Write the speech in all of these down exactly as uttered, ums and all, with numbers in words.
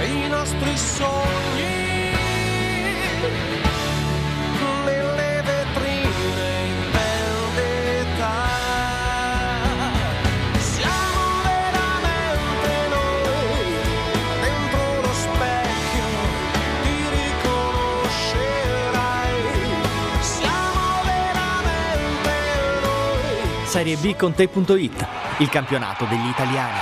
i nostri sogni nelle vetrine in vendetta. Siamo veramente noi dentro lo specchio, ti riconoscerai. Siamo veramente noi. Serie B con te punto it, il campionato degli italiani.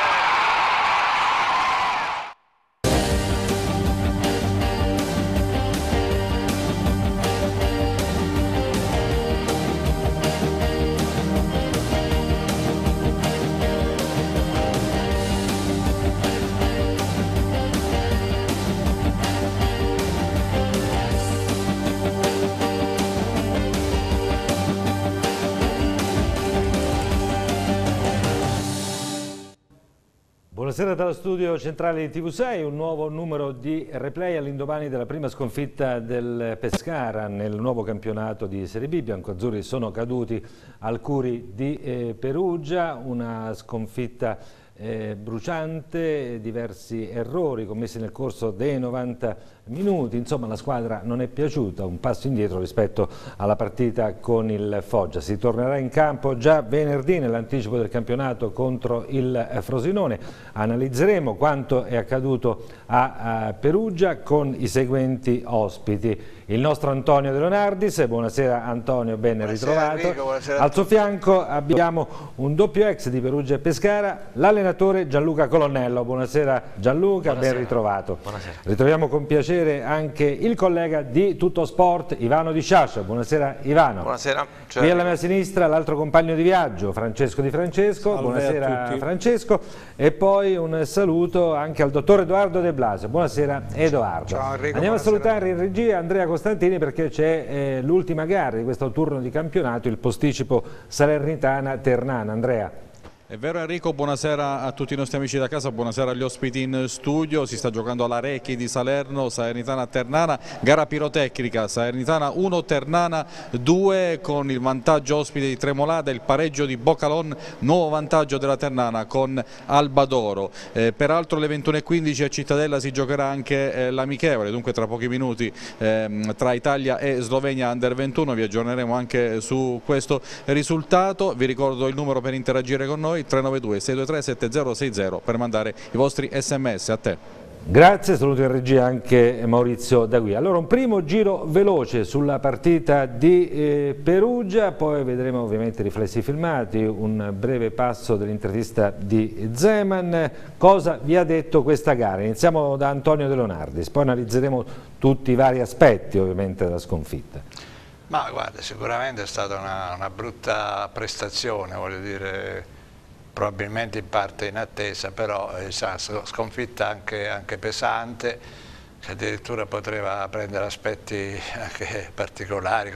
Buonasera dallo studio centrale di T V sei, un nuovo numero di replay all'indomani della prima sconfitta del Pescara nel nuovo campionato di Serie B. I biancoazzurri sono caduti al Curi di eh, Perugia, una sconfitta eh, bruciante, diversi errori commessi nel corso dei novanta minuti, insomma la squadra non è piaciuta, un passo indietro rispetto alla partita con il Foggia. Si tornerà in campo già venerdì nell'anticipo del campionato contro il Frosinone. Analizzeremo quanto è accaduto a, a Perugia con i seguenti ospiti. Il nostro Antonio De Leonardis, buonasera Antonio, ben buonasera ritrovato. Enrico, buonasera. Al suo fianco abbiamo un doppio ex di Perugia e Pescara, l'allenatore Gianluca Colonnello. Buonasera Gianluca, buonasera. Ben ritrovato. Buonasera. Ritroviamo con piacere anche il collega di Tutto Sport, Ivano Di Sciascia. Buonasera Ivano. Buonasera. Cioè... Qui alla mia sinistra l'altro compagno di viaggio, Francesco Di Francesco. Salve. Buonasera Francesco. E poi un saluto anche al dottor Edoardo De Blasio. Buonasera Edoardo. Ciao Enrico. Andiamo buonasera. A salutare in regia Andrea Costantini perché c'è eh, l'ultima gara di questo turno di campionato, il posticipo Salernitana-Ternana. Andrea. È vero Enrico, buonasera a tutti i nostri amici da casa, buonasera agli ospiti in studio. Si sta giocando alla Recchi di Salerno, Salernitana Ternana, gara pirotecnica, Salernitana uno, Ternana due, con il vantaggio ospite di Tremolada, il pareggio di Bocalon, nuovo vantaggio della Ternana con Alba d'Oro. Eh, peraltro alle ventuno e quindici a Cittadella si giocherà anche eh, l'amichevole, dunque tra pochi minuti eh, tra Italia e Slovenia Under ventuno, vi aggiorneremo anche su questo risultato. Vi ricordo il numero per interagire con noi, tre nove due sei due tre sette zero sei zero, per mandare i vostri sms. A te. Grazie, saluto in regia anche Maurizio Dagui. Allora un primo giro veloce sulla partita di eh, Perugia, poi vedremo ovviamente i riflessi filmati, un breve passo dell'intervista di Zeman. Cosa vi ha detto questa gara? Iniziamo da Antonio De Leonardis, poi analizzeremo tutti i vari aspetti ovviamente della sconfitta. Ma guarda, sicuramente è stata una, una brutta prestazione, voglio dire, probabilmente in parte inattesa, però eh, sconfitta anche, anche pesante, che addirittura poteva prendere aspetti anche particolari.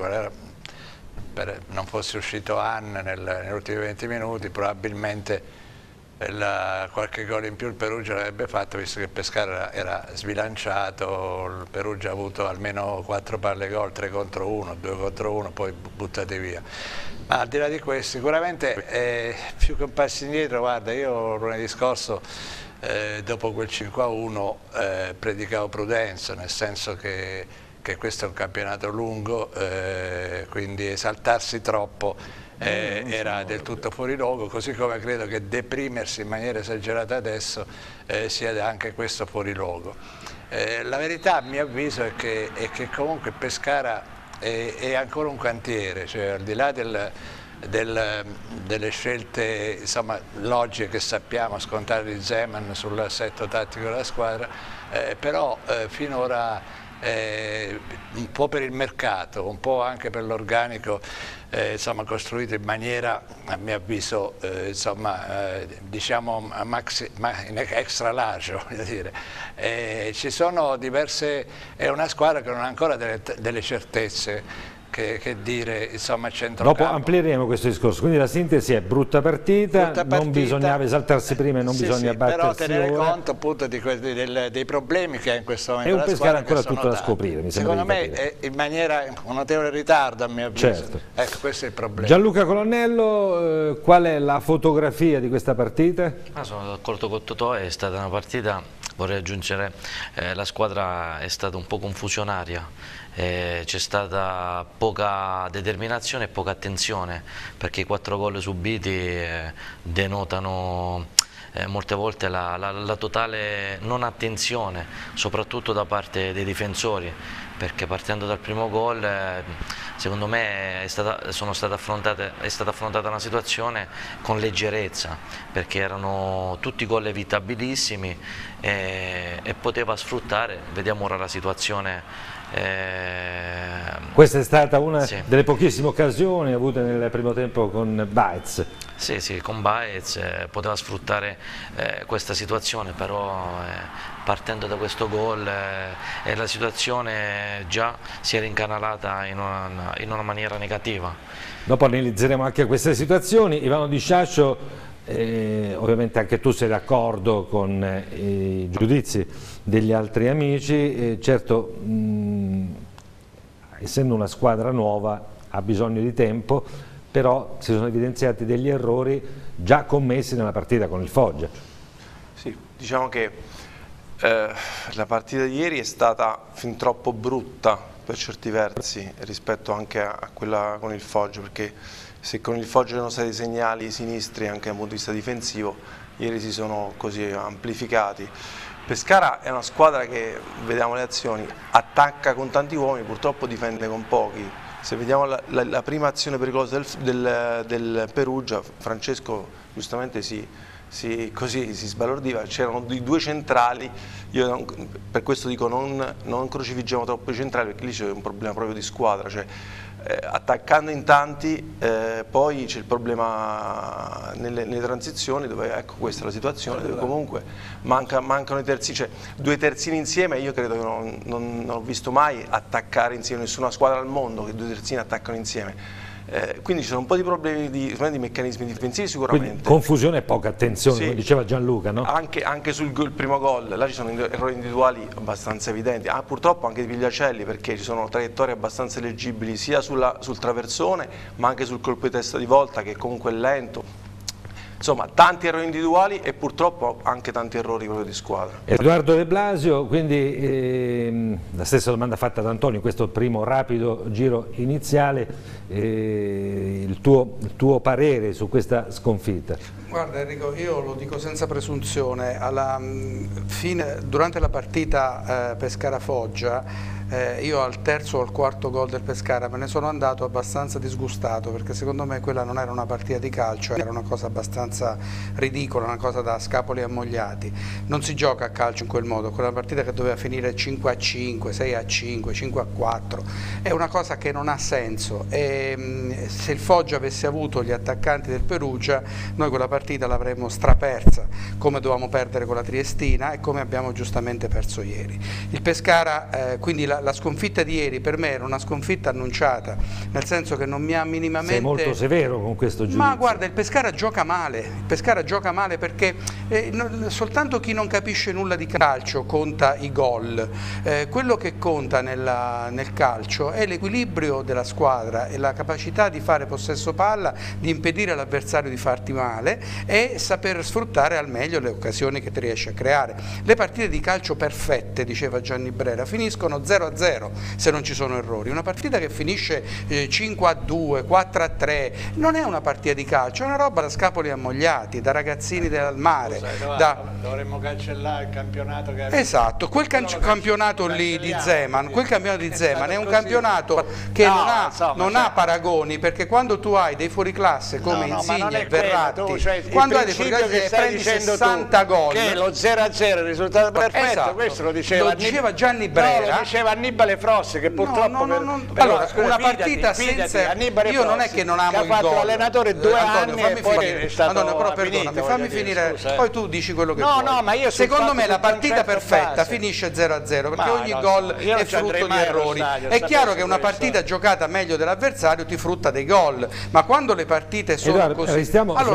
Per, non fosse uscito Anne nel, negli ultimi venti minuti, probabilmente la, qualche gol in più il Perugia l'avrebbe fatto, visto che Pescara era sbilanciato. Il Perugia ha avuto almeno quattro palle gol, tre contro uno, due contro uno, poi buttate via. Ma al di là di questo, sicuramente eh, più che un passo indietro, guarda, io lunedì scorso eh, dopo quel cinque a uno eh, predicavo prudenza, nel senso che, che questo è un campionato lungo, eh, quindi esaltarsi troppo eh, era del tutto fuori luogo, così come credo che deprimersi in maniera esagerata adesso eh, sia anche questo fuori luogo. Eh, la verità, a mio avviso, è che, è che comunque Pescara è, è ancora un cantiere, cioè al di là del, del, delle scelte insomma, logiche che sappiamo, scontare di Zeman sul assetto tattico della squadra, eh, però eh, finora eh, un po' per il mercato, un po' anche per l'organico eh, insomma, costruito in maniera, a mio avviso, eh, insomma, eh, diciamo maxi, ma, in extra large, voglio dire. Eh, ci sono diverse, è una squadra che non ha ancora delle, delle certezze. Che, che dire, insomma, centrocampo. Dopo amplieremo questo discorso, quindi la sintesi è brutta partita, brutta partita non bisognava esaltarsi prima e non sì, bisogna sì, battersi però tenere ora. conto appunto di que dei, dei problemi che ha in questo momento è un la Pescara squadra, ancora tutto da scoprire, mi secondo me è in maniera un notevole ritardo, a mio avviso. Certo. Ecco, questo è il problema. Gianluca Colonnello, eh, qual è la fotografia di questa partita? Ah, sono d'accordo con Totò, è stata una partita vorrei aggiungere, eh, la squadra è stata un po' confusionaria, eh, c'è stata poca determinazione e poca attenzione, perché i quattro gol subiti eh, denotano eh, molte volte la, la, la totale non attenzione, soprattutto da parte dei difensori, perché partendo dal primo gol eh, secondo me è stata, sono state affrontate, è stata affrontata una situazione con leggerezza, perché erano tutti gol evitabilissimi e, e poteva sfruttare, vediamo ora la situazione. Eh, Questa è stata una sì. delle pochissime occasioni avute nel primo tempo con Baez. Sì, sì, con Baez eh, poteva sfruttare eh, questa situazione, però eh, partendo da questo gol eh, e la situazione già si era incanalata in una, in una maniera negativa. Dopo analizzeremo anche queste situazioni. Ivano Di Sciascio, eh, ovviamente anche tu sei d'accordo con eh, i giudizi degli altri amici, eh, certo mh, essendo una squadra nuova ha bisogno di tempo, però si sono evidenziati degli errori già commessi nella partita con il Foggia. Sì, diciamo che eh, la partita di ieri è stata fin troppo brutta per certi versi rispetto anche a, a quella con il Foggia, perché se con il Foggia erano stati segnali sinistri anche dal punto di vista difensivo, ieri si sono così amplificati. Pescara è una squadra che, vediamo le azioni, attacca con tanti uomini, purtroppo difende con pochi. Se vediamo la, la, la prima azione pericolosa del, del, del Perugia, Francesco giustamente si, si, così, si sbalordiva, c'erano due centrali, io non, per questo dico non, non crocifiggiamo troppo i centrali, perché lì c'è un problema proprio di squadra, cioè, eh, attaccando in tanti, eh, poi c'è il problema nelle, nelle transizioni, dove ecco questa è la situazione, dove comunque manca, mancano i terzini, cioè due terzini insieme, io credo che non, non, non ho visto mai attaccare insieme nessuna squadra al mondo che due terzini attaccano insieme. Eh, quindi ci sono un po' di problemi di, di meccanismi difensivi sicuramente. Quindi confusione e poca attenzione, sì, come diceva Gianluca, no? Anche, anche sul gol, primo gol, là ci sono errori individuali abbastanza evidenti, ah, purtroppo anche di Pigliacelli, perché ci sono traiettorie abbastanza leggibili sia sulla, sul traversone ma anche sul colpo di testa di volta, che comunque è lento. Insomma, tanti errori individuali e purtroppo anche tanti errori proprio di squadra. Edoardo De Blasio, quindi ehm, la stessa domanda fatta ad Antonio, questo primo rapido giro iniziale, eh, il, tuo, il tuo parere su questa sconfitta? Guarda Enrico, io lo dico senza presunzione, alla fine, durante la partita eh, Pescara-Foggia, Eh, io al terzo o al quarto gol del Pescara me ne sono andato abbastanza disgustato, perché secondo me quella non era una partita di calcio, era una cosa abbastanza ridicola, una cosa da scapoli ammogliati. Non si gioca a calcio in quel modo, quella partita che doveva finire cinque a cinque, sei a cinque, cinque a quattro, è una cosa che non ha senso, e mh, se il Foggia avesse avuto gli attaccanti del Perugia noi quella partita l'avremmo strapersa, come dovevamo perdere con la Triestina e come abbiamo giustamente perso ieri. Il Pescara, eh, quindi la, la sconfitta di ieri per me era una sconfitta annunciata, nel senso che non mi ha minimamente... Sei molto severo con questo giudizio. Ma guarda, il Pescara gioca male, il Pescara gioca male perché eh, non, soltanto chi non capisce nulla di calcio conta i gol, eh, quello che conta nella, nel calcio è l'equilibrio della squadra e la capacità di fare possesso palla, di impedire all'avversario di farti male e saper sfruttare al meglio le occasioni che ti riesci a creare. Le partite di calcio perfette, diceva Gianni Brera, finiscono zero a zero se non ci sono errori. Una partita che finisce eh, cinque a due, quattro a tre non è una partita di calcio, è una roba da scapoli ammogliati, da ragazzini del mare. Scusa, da... dovremmo cancellare il campionato che Esatto, quel can campionato lì di Zeman, quel campionato di Zeman è un campionato che no, non, ha, insomma, non cioè... ha paragoni, perché quando tu hai dei fuoriclasse come no, no, Insigne e quello, Verratti, tu, cioè, quando hai dei fuoriclasse e prendi sessanta gol, che lo zero a zero è il risultato perfetto, esatto, questo lo diceva, lo diceva Gianni Brera, no, lo diceva Annibale Frossi, che purtroppo no, no, no, per, allora scusa, una fidati, partita fidati, senza Annibale io non è Frossi, che non amo che ha il fatto gol, allenatore due Antonio, anni fammi e poi finire. è stato Antonio, però finito, perdonami, fammi dire, finire, scusa, eh. poi tu dici quello che no, vuoi. no, ma io secondo me la partita perfetta base. finisce zero a zero, perché ma ogni no, gol è frutto di errori. Stadio, è chiaro che una questo. partita giocata meglio dell'avversario ti frutta dei gol, ma quando le partite sono Edoardo, così, restiamo allora sulla il partita di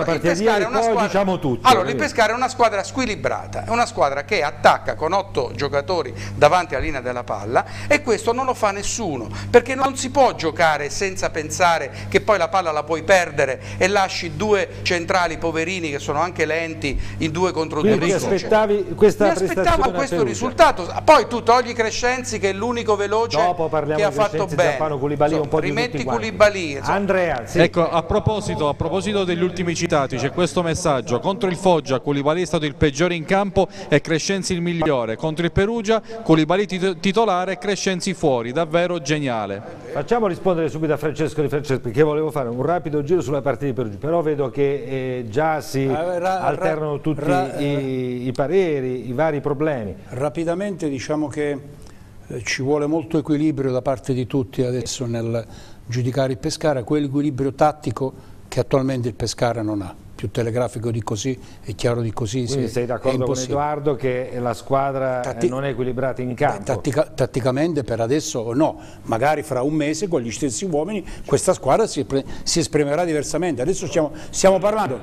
Ieri è una poi squadra, diciamo tutto. allora, il Pescara è una squadra squilibrata, è una squadra che attacca con otto giocatori davanti alla linea della palla e questo non lo fa nessuno, perché non si può giocare senza pensare che poi la palla la puoi perdere e lasci due centrali poverini che sono anche lenti in due contro due. Quindi ti aspettavi questa Mi prestazione aspettavo a questo Perugia? risultato, poi tu togli Crescenzi che è l'unico veloce Dopo parliamo che ha di fatto Crescenzi, bene. Zampano, Koulibaly, un po' di rimetti tutti quanti. Koulibaly, insomma. Andrea, sì. Ecco, a proposito, a proposito degli ultimi citati, c'è questo messaggio: contro il Foggia Koulibaly è stato il peggiore in campo e Crescenzi il migliore, contro il Perugia Koulibaly tit- titolare e Crescenzi fuori, davvero geniale. Facciamo rispondere subito a Francesco Di Francesco, perché volevo fare un rapido giro sulla partita di Perugia, però vedo che eh, già si Eh, ra- alternano ra- tutti ra- i, i pareri, i vari problemi. Rapidamente diciamo che eh, ci vuole molto equilibrio da parte di tutti adesso nel giudicare il Pescara, quell'equilibrio tattico che attualmente il Pescara non ha. Più telegrafico di così e chiaro di così. Quindi se- sei è d'accordo con impossibile. Edoardo che la squadra Tatti- eh, non è equilibrata in campo? Beh, tattica- tatticamente per adesso no, magari fra un mese con gli stessi uomini questa squadra si, pre- si esprimerà diversamente. Adesso stiamo, stiamo parlando...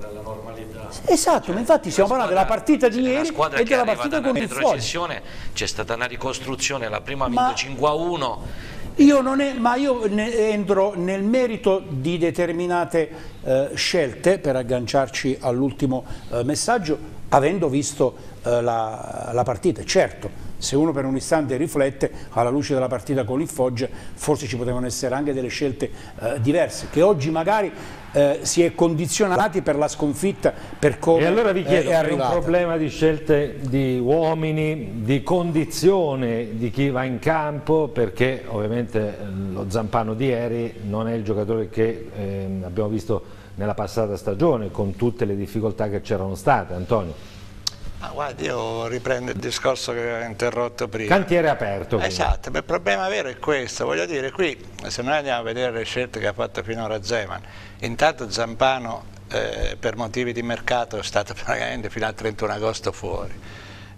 Esatto, ma infatti stiamo parlando della partita di La ieri squadra e che è della arrivata partita in con il Foggia. retrocessione, c'è stata una ricostruzione, la prima ha Ma- vinto cinque a uno. Io non è, ma io ne entro nel merito di determinate eh, scelte per agganciarci all'ultimo eh, messaggio, avendo visto eh, la, la partita. Certo, se uno per un istante riflette alla luce della partita con il Foggia, forse ci potevano essere anche delle scelte eh, diverse, che oggi magari eh, si è condizionati per la sconfitta, per come E allora vi chiedo, eh, è è un arrivata. problema di scelte di uomini, di condizione di chi va in campo, perché ovviamente eh, lo Zampano di ieri non è il giocatore che eh, abbiamo visto nella passata stagione, con tutte le difficoltà che c'erano state. Antonio? Ma guardi, io riprendo il discorso che ho interrotto prima. Cantiere aperto. quindi. Esatto, ma il problema vero è questo, voglio dire, qui se noi andiamo a vedere le scelte che ha fatto finora Zeman, intanto Zampano eh, per motivi di mercato è stato praticamente fino al trentuno agosto fuori.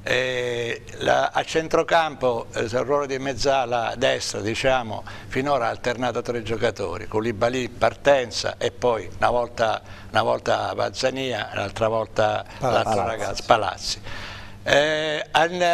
E la, a centrocampo eh, il ruolo di mezzala destra, diciamo, finora ha alternato tre giocatori, Koulibaly partenza e poi una volta, una volta Bazzania, l'altra volta l'altro ragazzo Palazzi. Eh,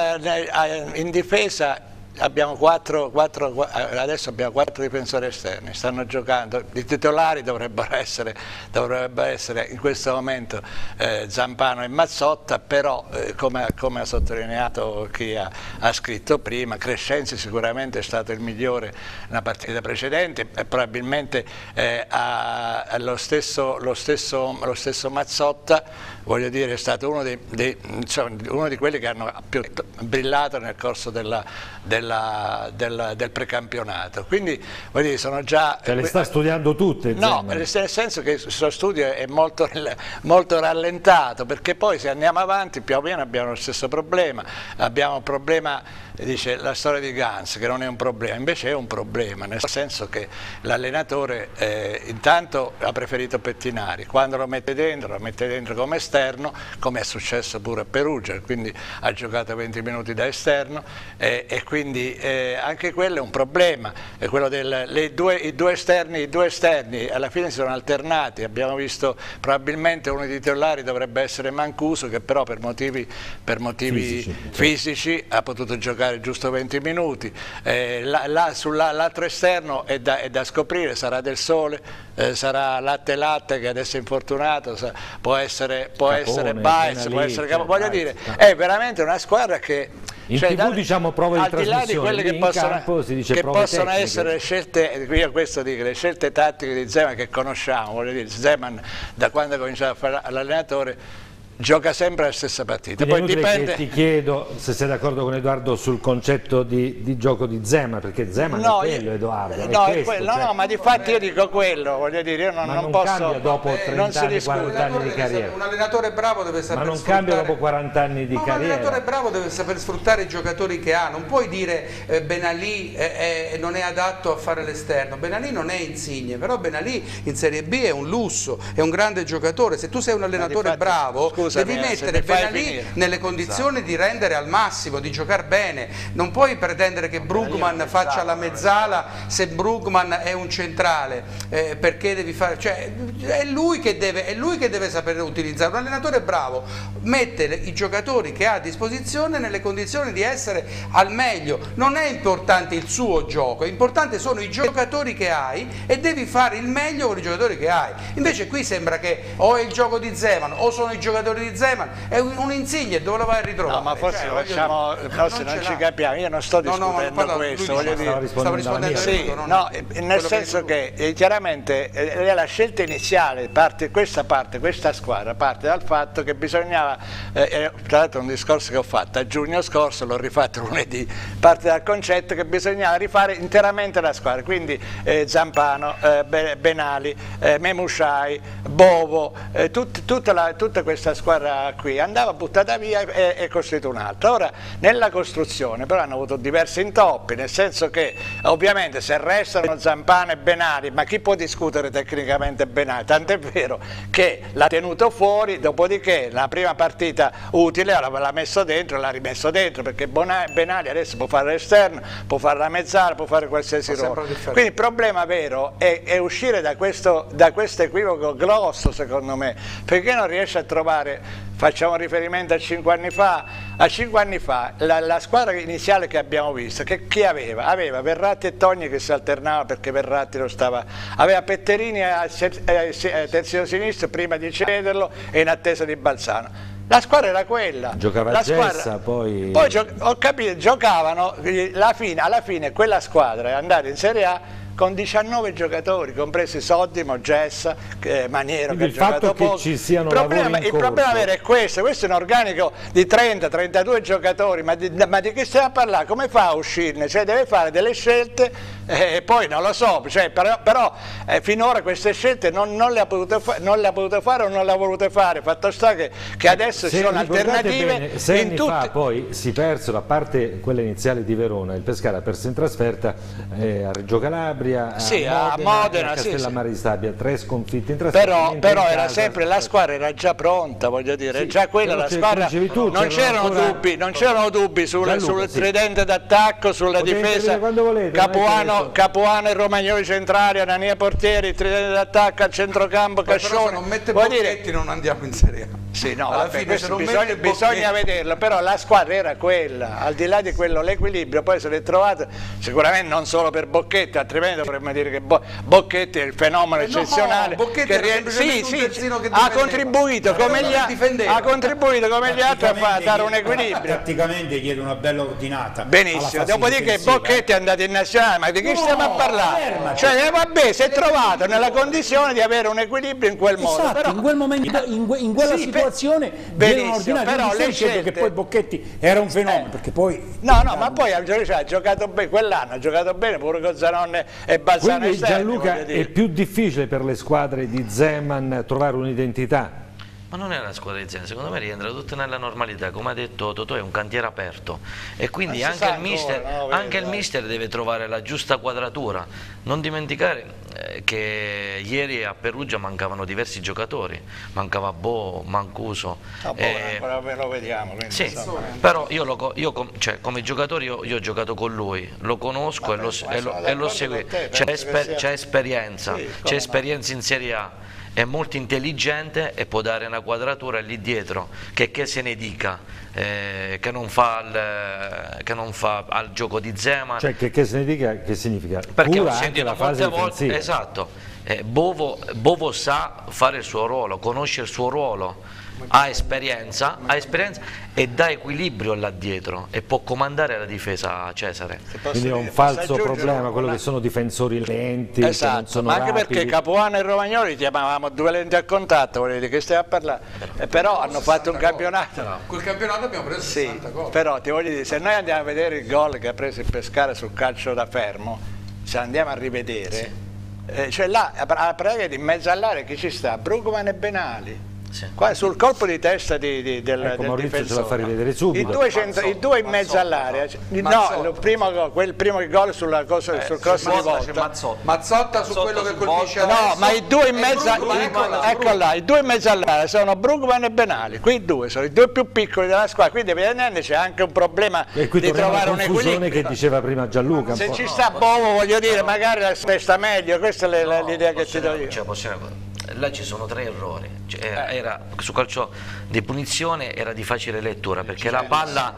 in, in difesa abbiamo quattro, quattro, adesso abbiamo quattro difensori esterni, stanno giocando, i titolari dovrebbero essere, dovrebbero essere in questo momento eh, Zampano e Mazzotta, però eh, come, come ha sottolineato chi ha, ha scritto prima, Crescenzi sicuramente è stato il migliore nella partita precedente e probabilmente eh, ha, ha lo, stesso, lo, stesso, lo stesso Mazzotta, voglio dire, è stato uno, dei, dei, insomma, uno di quelli che hanno più brillato nel corso della, della Della, del, del precampionato, quindi voglio dire, sono già... Cioè le sta studiando tutte? No, Zeman. nel senso che il suo studio è molto, molto rallentato, perché poi se andiamo avanti più o meno abbiamo lo stesso problema, abbiamo un problema, dice la storia di Gans, che non è un problema, invece è un problema, nel senso che l'allenatore eh, intanto ha preferito Pettinari, quando lo mette dentro, lo mette dentro come esterno, come è successo pure a Perugia, quindi ha giocato venti minuti da esterno eh, e quindi Quindi eh, anche quello è un problema, è quello del, le due, i, due esterni, i due esterni alla fine si sono alternati, abbiamo visto probabilmente uno dei titolari dovrebbe essere Mancuso che però per motivi, per motivi fisici, fisici certo. ha potuto giocare giusto venti minuti, eh, là, là, sull'altro esterno è da, è da scoprire, sarà Del Sole, eh, sarà Latte Latte che adesso è infortunato, sa, può essere, può Capone, essere Baez, può essere cioè, voglio Baez, dire, no. è veramente una squadra che... In cioè, tivù diciamo prove di al di là di quelle che possono, campo, si dice che prove possono tecniche. essere le scelte, io questo dico, le scelte tattiche di Zeman che conosciamo, voglio dire, Zeman da quando ha cominciato a fare l'allenatore gioca sempre la stessa partita. Quindi Poi dipende... che ti chiedo se sei d'accordo con Edoardo sul concetto di, di gioco di Zeman, perché Zeman no, è quello, Edoardo. No, è è questo, quello, cioè... no, ma di fatti io dico quello, voglio dire, io non, ma non, non posso... cambia dopo trenta non si anni, discute. quaranta anni di carriera. Un allenatore bravo deve saper Ma non sfruttare... cambia dopo quaranta anni di ma carriera. Un allenatore bravo deve saper sfruttare i giocatori che ha, non puoi dire eh, Benalì eh, eh, non è adatto a fare l'esterno, Benalì non è Insigne, però Benalì in Serie B è un lusso, è un grande giocatore, se tu sei un allenatore difatti, bravo scusa, scusami, devi eh, mettere se mi fai Benalì finire. nelle condizioni Esatto. di rendere al massimo, di giocare bene. Non puoi pretendere che Brugman faccia la mezzala se Brugman è un centrale, eh, perché devi fare, cioè è lui che deve, è lui che deve sapere utilizzare. Un allenatore bravo mette le, i giocatori che ha a disposizione nelle condizioni di essere al meglio. Non è importante il suo gioco, è importante sono i giocatori che hai e devi fare il meglio con i giocatori che hai. Invece qui sembra che o è il gioco di Zeman o sono i giocatori di Zeman, è un, un Insigne, dove lo vai a ritrovare? No, ma forse cioè, facciamo, dire, forse non, non ci capiamo, io non sto no, discutendo no, parla, questo, lui voglio dice, dire. stava rispondendo, Sì, tutto, no, è nel senso che, che eh, chiaramente eh, la scelta iniziale, parte, questa parte, questa squadra parte dal fatto che bisognava, eh, tra l'altro un discorso che ho fatto a giugno scorso, l'ho rifatto lunedì, parte dal concetto che bisognava rifare interamente la squadra, quindi eh, Zampano, eh, Benali, eh, Memushai, Bovo, eh, tut, tutta, la, tutta questa squadra qui andava buttata via e, e costruita un'altra. Ora nella costruzione però hanno avuto diversi intoppi, nel senso che ovviamente se restano Zampano e Benali, ma chi può discutere tecnicamente Benali? Tant'è vero che l'ha tenuto fuori, dopodiché la prima partita utile l'ha messo dentro e l'ha rimesso dentro, perché Benali adesso può fare l'esterno, può fare la mezzala, può fare qualsiasi ruolo. Quindi il problema vero è, è uscire da questo, da questo equivoco grosso, secondo me, perché non riesce a trovare, facciamo riferimento a cinque anni fa, a cinque anni fa la, la squadra iniziale che abbiamo visto, che chi aveva? Aveva Verratti e Togni che si alternava perché Verratti lo stava, aveva Petterini a, a, a terzino sinistro prima di cederlo e in attesa di Balzano. La squadra era quella. Giocava la Gessa, squadra, poi... poi gio ho capito, giocavano, la fine, alla fine quella squadra è andata in Serie A con diciannove giocatori, compresi Soddimo, Gessa, eh, Maniero, Quindi che ha giocato che poco. ci siano il problema, lavori in il problema corso. vero è questo, questo è un organico di trenta trentadue giocatori, ma di, ma di che stiamo a parlare? Come fa a uscirne? Cioè deve fare delle scelte e eh, poi non lo so, cioè, però, però eh, finora queste scelte non, non, le ha potute non le ha potute fare o non le ha volute fare, fatto sta che, che adesso Se ci sono ricordate alternative bene, sei in anni tutte... fa poi si persero, a parte quella iniziale di Verona, il Pescara perse in trasferta eh, a Reggio Calabria, Sì, a a Modena, Modena, a sì, Castellammare sì. di Stabia, tre sconfitte in trasferta. Però, niente però in era casa. sempre, la squadra era già pronta, voglio dire, Sì, già quella però la c'è- squadra, come dicevi tu, non c'erano c'erano ancora- dubbi, non c'erano dubbi sul, Gianluca, sul sì. tridente d'attacco, sulla Potete difesa, intervenire quando volete, non è che Capuano, adesso- Capuano e Romagnoli centrali, Anania portieri, il tridente d'attacco, al centrocampo, Poi però se Cascione. non mette Voglio dire, Bocchetti non andiamo in Serie A. sì, no, alla vabbè, fine questo se non bisogna, mette bisogna Bocchetti- vederlo, però la squadra era quella, al di là di quello l'equilibrio poi se l'è trovato sicuramente non solo per Bocchetti, altrimenti dovremmo dire che Bo Bocchetti è il fenomeno Eh no, eccezionale Bocchetti che era rie- semplicemente sì, un sì, terzino che ha difendeva. contribuito come Era gli, uno che a- difendeva. ha contribuito come gli altri a far dare un Tatticamente equilibrio. Tatticamente chiede una bella ordinata. alla Benissimo, fase dopodiché difensiva, Bocchetti è andato in nazionale, ma di che No, stiamo a parlare? fermati. Cioè, eh, vabbè, si è trovato nella condizione di avere un equilibrio in quel modo. Esatto, però, in quel momento, in, que- in quella Sì, situazione be- viene benissimo, ordinato. però Non mi stai le dicendo scelte- che poi Bocchetti era un fenomeno, Eh. perché poi No, no, ma poi ha gio- ha giocato bene, quell'anno ha giocato bene pure con Zanone e Balzano Quindi esterni, Gianluca voglio dire. è più difficile per le squadre di Zeman trovare un'identità. Ma non è una squadra di Zen, secondo me rientra tutto nella normalità, come ha detto Totò è un cantiere aperto e quindi Ma si anche, sa il mister, ancora, no? anche il Dai. mister deve trovare la giusta quadratura. Non dimenticare eh, che ieri a Perugia mancavano diversi giocatori, mancava Bo, Mancuso. Ah, boh, eh, ancora ve lo vediamo. quindi, sì, insomma. però io, lo, co- io com- cioè, come giocatore io, io ho giocato con lui, lo conosco Vabbè, e lo, ma e sono lo, e lo d'accordo seguo, con te, c'è penso che esper- sia- c'è esperienza, Sì, come c'è no. esperienza in Serie A, è molto intelligente e può dare una quadratura lì dietro, che, che se ne dica, eh, che, non fa al, che non fa al gioco di Zeman, Cioè che, che se ne dica che significa? perché Cura ho anche sentito la fase molte volte, difensiva. esatto, eh, Bovo, Bovo sa fare il suo ruolo, conosce il suo ruolo, ha esperienza, ha esperienza e dà equilibrio là dietro e può comandare la difesa a Cesare. Se posso Quindi è un dire, posso falso aggiungere problema quello una- che sono difensori lenti, che non Esatto, sono ma anche rapidi. perché Capuano e Romagnoli chiamavamo due lenti a contatto, volete che stiamo a parlare, eh, però hanno fatto un campionato. Quel campionato abbiamo preso Sì, sessanta gol. però ti voglio dire, se noi andiamo a vedere il gol che ha preso il Pescara sul calcio da fermo, se andiamo a rivedere, eh, cioè là a pratica in mezzo all'area chi ci sta? Brugman e Benali. Sì. Qua sul colpo di testa di, di, del, Ecco, del Maurizio ce difensore. la fa rivedere subito. I due, centro, i due in mezzo all'area. No, il primo gol, quel primo gol sulla cosa, Eh, sul cross di volta. Mazzotta. Mazzotta su quello che colpisce No, adesso. ma i due in E mezzo Brugman, ecco là, ecco là, i due in mezzo all'area sono Brugman e Benali. Qui due sono i due più piccoli della squadra, quindi evidentemente c'è anche un problema E qui di torniamo alla trovare un confusione equilibrio. che diceva prima Gianluca. un Se po'. ci sta Bovo, voglio dire, magari la sta meglio, questa è No, l'idea che ti do possiamo- io. cioè, possiamo- là ci sono tre errori. Cioè, era- era, su calcio di punizione era di facile lettura perché la palla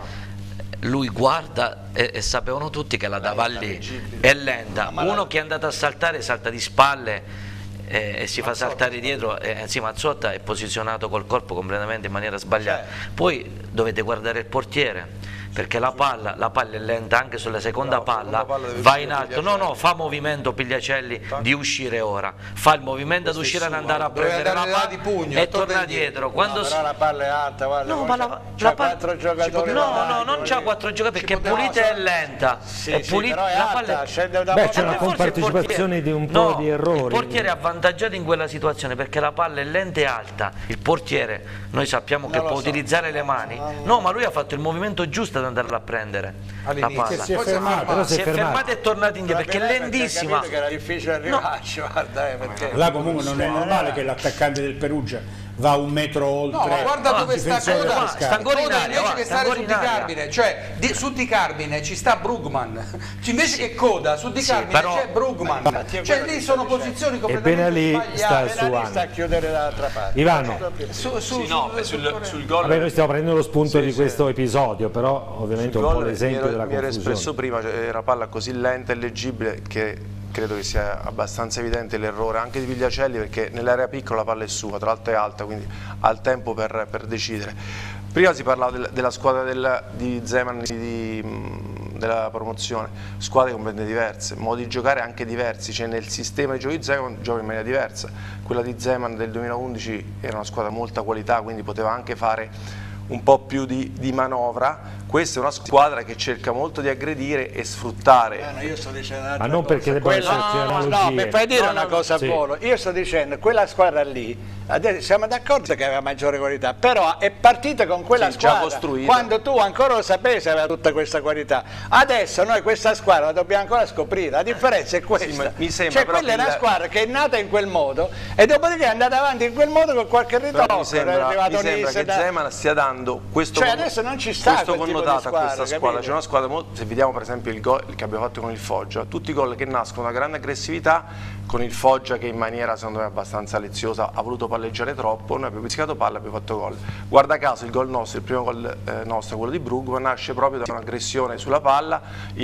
lui guarda e, e sapevano tutti che la dava lì, è lenta. Uno che è andato a saltare salta di spalle e, e si fa saltare dietro, e, sì, Mazzotta è posizionato col corpo completamente in maniera sbagliata. Poi dovete guardare il portiere, perché la palla, la palla è lenta anche sulla seconda Bravo, palla, seconda palla deve va uscire in alto, no Pigliacelli. no, fa movimento Pigliacelli di uscire ora, fa il movimento ad uscire ad andare a doveva prendere la andare là palla di pugno, e torna torna indietro. dietro. Quando No, si- però la palla è alta, guarda, No, come ma c'ha- la, c'ha la palla- quattro giocatori. no, davanti, no, non voglio c'ha dire. quattro giocatori perché poteva- Pulita è lenta. Sì, è sì, Pulita, però è la alta, palla è- scende da Beh, poco. c'è una Forse il compartecipazione portiere- di un po' no, di errori. il portiere è avvantaggiato in quella situazione perché la palla è lenta e alta. Il portiere, noi sappiamo che Non lo può so. utilizzare le mani. No, ma lui ha fatto il movimento giusto ad andarla a prendere la All'inizio. palla. Si è Poi si è fermato. Però Si è fermato e è tornato indietro perché è Probabilmente ha lentissima. capito che era difficile arrivarci, guarda, eh, perché Là comunque non è normale che l'attaccante del Perugia va un metro oltre. No, ma guarda il dove sta difensore Coda, del sta Pescara. ancora in Coda aria, invece va, che sta stare su ancora Di in aria. Carbine, cioè di- su Di Carbine ci sta Brugman, invece che Coda su Di Sì, Carbine però- c'è Brugman, Infatti è cioè quello lì che sono sto posizioni E completamente Benalì sta sbagliate. su Benali Anna. sta a chiudere dall'altra parte. Ivano, Su, su, Sì, no, su- beh, su- sul, sul gol vabbè, noi stiamo prendendo lo spunto Sì, di sì. questo episodio, però ovviamente un po' gol mi l'esempio ero, della mi ero confusione. espresso prima, cioè, era palla così lenta e leggibile che credo che sia abbastanza evidente l'errore anche di Pigliacelli, perché nell'area piccola la palla è sua, tra l'altro è alta, quindi ha il tempo per, per decidere. Prima si parlava del- della squadra del- di Zeman di- mh, della promozione, squadre completamente diverse, modi di giocare anche diversi, cioè nel sistema di gioco di Zeman gioca in maniera diversa. Quella di Zeman del duemilaundici era una squadra di molta qualità, quindi poteva anche fare un po' più di, di manovra. Questa è una squadra che cerca molto di aggredire e sfruttare. Eh, no, io sto dicendo Ma un'altra non cosa. perché debbano Quella- esserci no, no, no, analogie. per fai dire No, una no, cosa sì. a volo, io sto dicendo quella squadra lì, adesso siamo d'accordo che aveva maggiore qualità, però è partita con quella Sì, già squadra costruita. quando tu ancora lo sapevi se aveva tutta questa qualità. Adesso noi questa squadra la dobbiamo ancora scoprire, la differenza è questa. Sì, ma mi sembra cioè però quella è che una il- squadra che è nata in quel modo e dopodiché è andata avanti in quel modo con qualche Però ritocco, mi sembra, è arrivato mi sembra Nisse che da- Zeman stia dando questo, Cioè, con- adesso non ci sta questo quel tipo di connotato a squadra, questa capito? squadra. C'è una squadra molto, se vediamo per esempio il gol che abbiamo fatto con il Foggia, tutti i gol che nascono da grande aggressività, con il Foggia che in maniera secondo me abbastanza leziosa ha voluto palleggiare troppo, noi abbiamo rischiato palla e abbiamo fatto gol. Guarda caso il gol nostro, il primo gol eh, nostro, quello di Brugman, nasce proprio da un'aggressione sulla palla,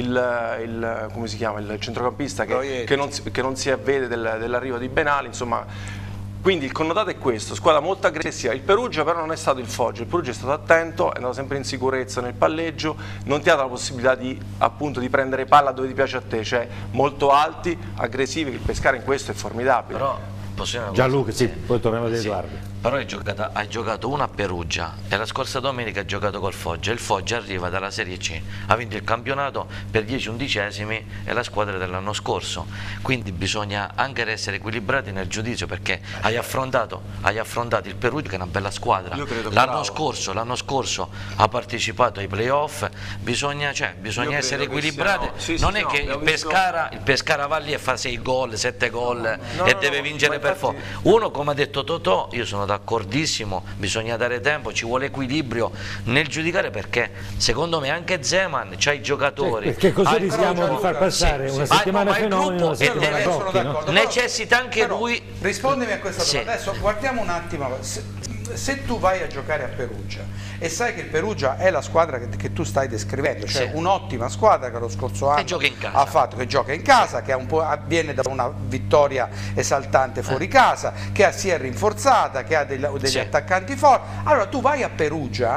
il, il, come si chiama, il centrocampista che, Proietti. che, non, si- che non si avvede del- dell'arrivo di Benali, insomma. Quindi il connotato è questo, squadra molto aggressiva. Il Perugia però non è stato il Foggia, il Perugia è stato attento, è andato sempre in sicurezza nel palleggio, non ti ha dato la possibilità di, appunto, di prendere palla dove ti piace a te, cioè molto alti, aggressivi, il Pescara in questo è formidabile. Però possiamo dire una Gianluca, cosa? sì, poi torniamo ad Sì. Edoardo. Però hai giocato, hai giocato una a Perugia e la scorsa domenica hai giocato col Foggia. Il Foggia arriva dalla Serie C, ha vinto il campionato per dieci undicesimi, è la squadra dell'anno scorso. Quindi bisogna anche essere equilibrati nel giudizio, perché hai affrontato, hai affrontato il Perugia che è una bella squadra. Io credo L'anno bravo. scorso, l'anno scorso ha partecipato ai playoff, bisogna, cioè, bisogna Io essere credo che equilibrati. siano- sì, sì, non è no, che abbiamo il visto- Pescara, il Pescara va lì e fa sei gol, sette gol no, e no, deve no, vincere ma per infatti- forza. Uno, come ha detto Totò, io sono d'accordissimo, bisogna dare tempo, ci vuole equilibrio nel giudicare, perché secondo me anche Zeman c'ha i giocatori. Perché così ha il rischiamo gruppo- di far passare sì, una sì. Ah, settimana no, ma il fenomeni e una gruppo- settimana e deve- sono cocchi, no? d'accordo. Però- necessita anche però, lui. rispondimi a questa Sì. domanda. Adesso guardiamo un attimo. Se, se tu vai a giocare a Perugia e sai che il Perugia è la squadra che, che tu stai descrivendo, cioè Sì. un'ottima squadra che lo scorso anno gioca in casa. ha fatto, che gioca in casa, che ha un po', viene da una vittoria esaltante fuori casa, che ha- si è rinforzata, che ha degli, degli Sì. attaccanti forti. Allora tu vai a Perugia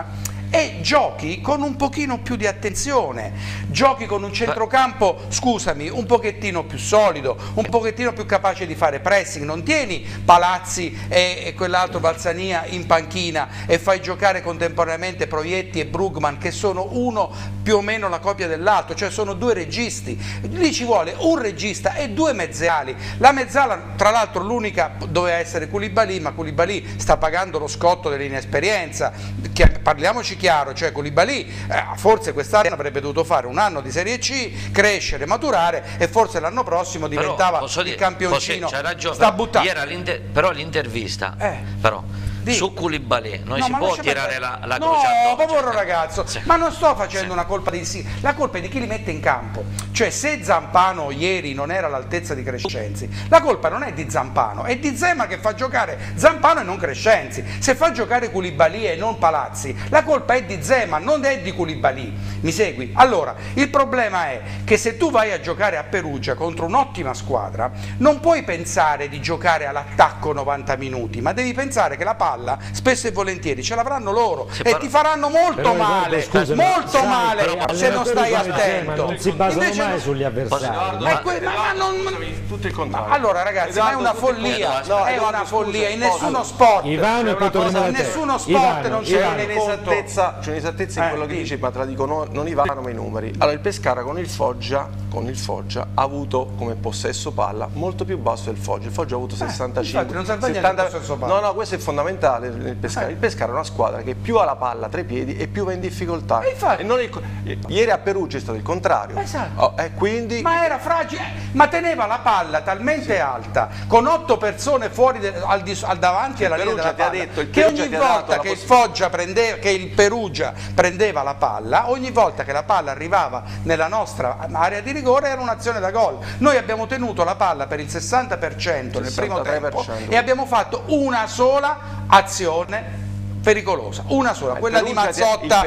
e giochi con un pochino più di attenzione, giochi con un centrocampo, scusami, un pochettino più solido, un pochettino più capace di fare pressing, non tieni Palazzi e, e quell'altro Balzania in panchina e fai giocare contemporaneamente Proietti e Brugman, che sono uno più o meno la copia dell'altro, cioè sono due registi, lì ci vuole un regista e due mezzali. La mezzala, tra l'altro, l'unica doveva essere Koulibaly, ma Koulibaly sta pagando lo scotto dell'inesperienza, parliamoci chiaro, cioè Koulibaly eh, forse quest'anno avrebbe dovuto fare un anno di Serie C, crescere, maturare, e forse l'anno prossimo diventava però, il dire, campioncino. C'ha ragione, sta però, buttando. però l'intervista eh. però Dì. Su Koulibaly non no, si può tirare la, la no, croce addosso. No, povero ragazzo, sì. ma non sto facendo sì. una colpa di sì, la colpa è di chi li mette in campo. Cioè, se Zampano ieri non era all'altezza di Crescenzi, la colpa non è di Zampano, è di Zema che fa giocare Zampano e non Crescenzi. Se fa giocare Koulibaly e non Palazzi, la colpa è di Zema, non è di Koulibaly. Mi segui? Allora, il problema è che se tu vai a giocare a Perugia contro un'ottima squadra, non puoi pensare di giocare all'attacco novanta minuti, ma devi pensare che la palla spesso e volentieri ce l'avranno loro se e ti faranno molto però, male, guarda, molto sai, male se non stai attento. Non si basano Invece mai non... sugli avversari. Ma, ma, ma non... tutto il contrario. Allora ragazzi, ma è una follia, no, è una follia, in nessuno sport, Ivano, cosa, in nessuno sport non c'è un'inesattezza, c'è un'inesattezza in quello che dice, ma te la dico no, non Ivano ma i numeri. Allora il Pescara con il Foggia, con il Foggia ha avuto come possesso palla molto più basso del Foggia. Il Foggia ha avuto sessantacinque, non settanta. No, no, questo è fondamentale nel Pescara. Il Pescara è una squadra che più ha la palla tra i piedi e più va in difficoltà. E e non il, ieri a Perugia è stato il contrario. Esatto. Oh, e quindi... Ma era fragile, ma teneva la palla talmente sì. alta, con otto persone fuori de, al, di, al davanti alla linea della palla, detto, che ogni volta che il Foggia prendeva, che il Perugia prendeva la palla, ogni volta che la palla arrivava nella nostra area di rigore era un'azione da gol. Noi abbiamo tenuto la palla per il sessanta per cento nel primo tempo e abbiamo fatto una sola azione pericolosa, una sola, quella di Mazzotta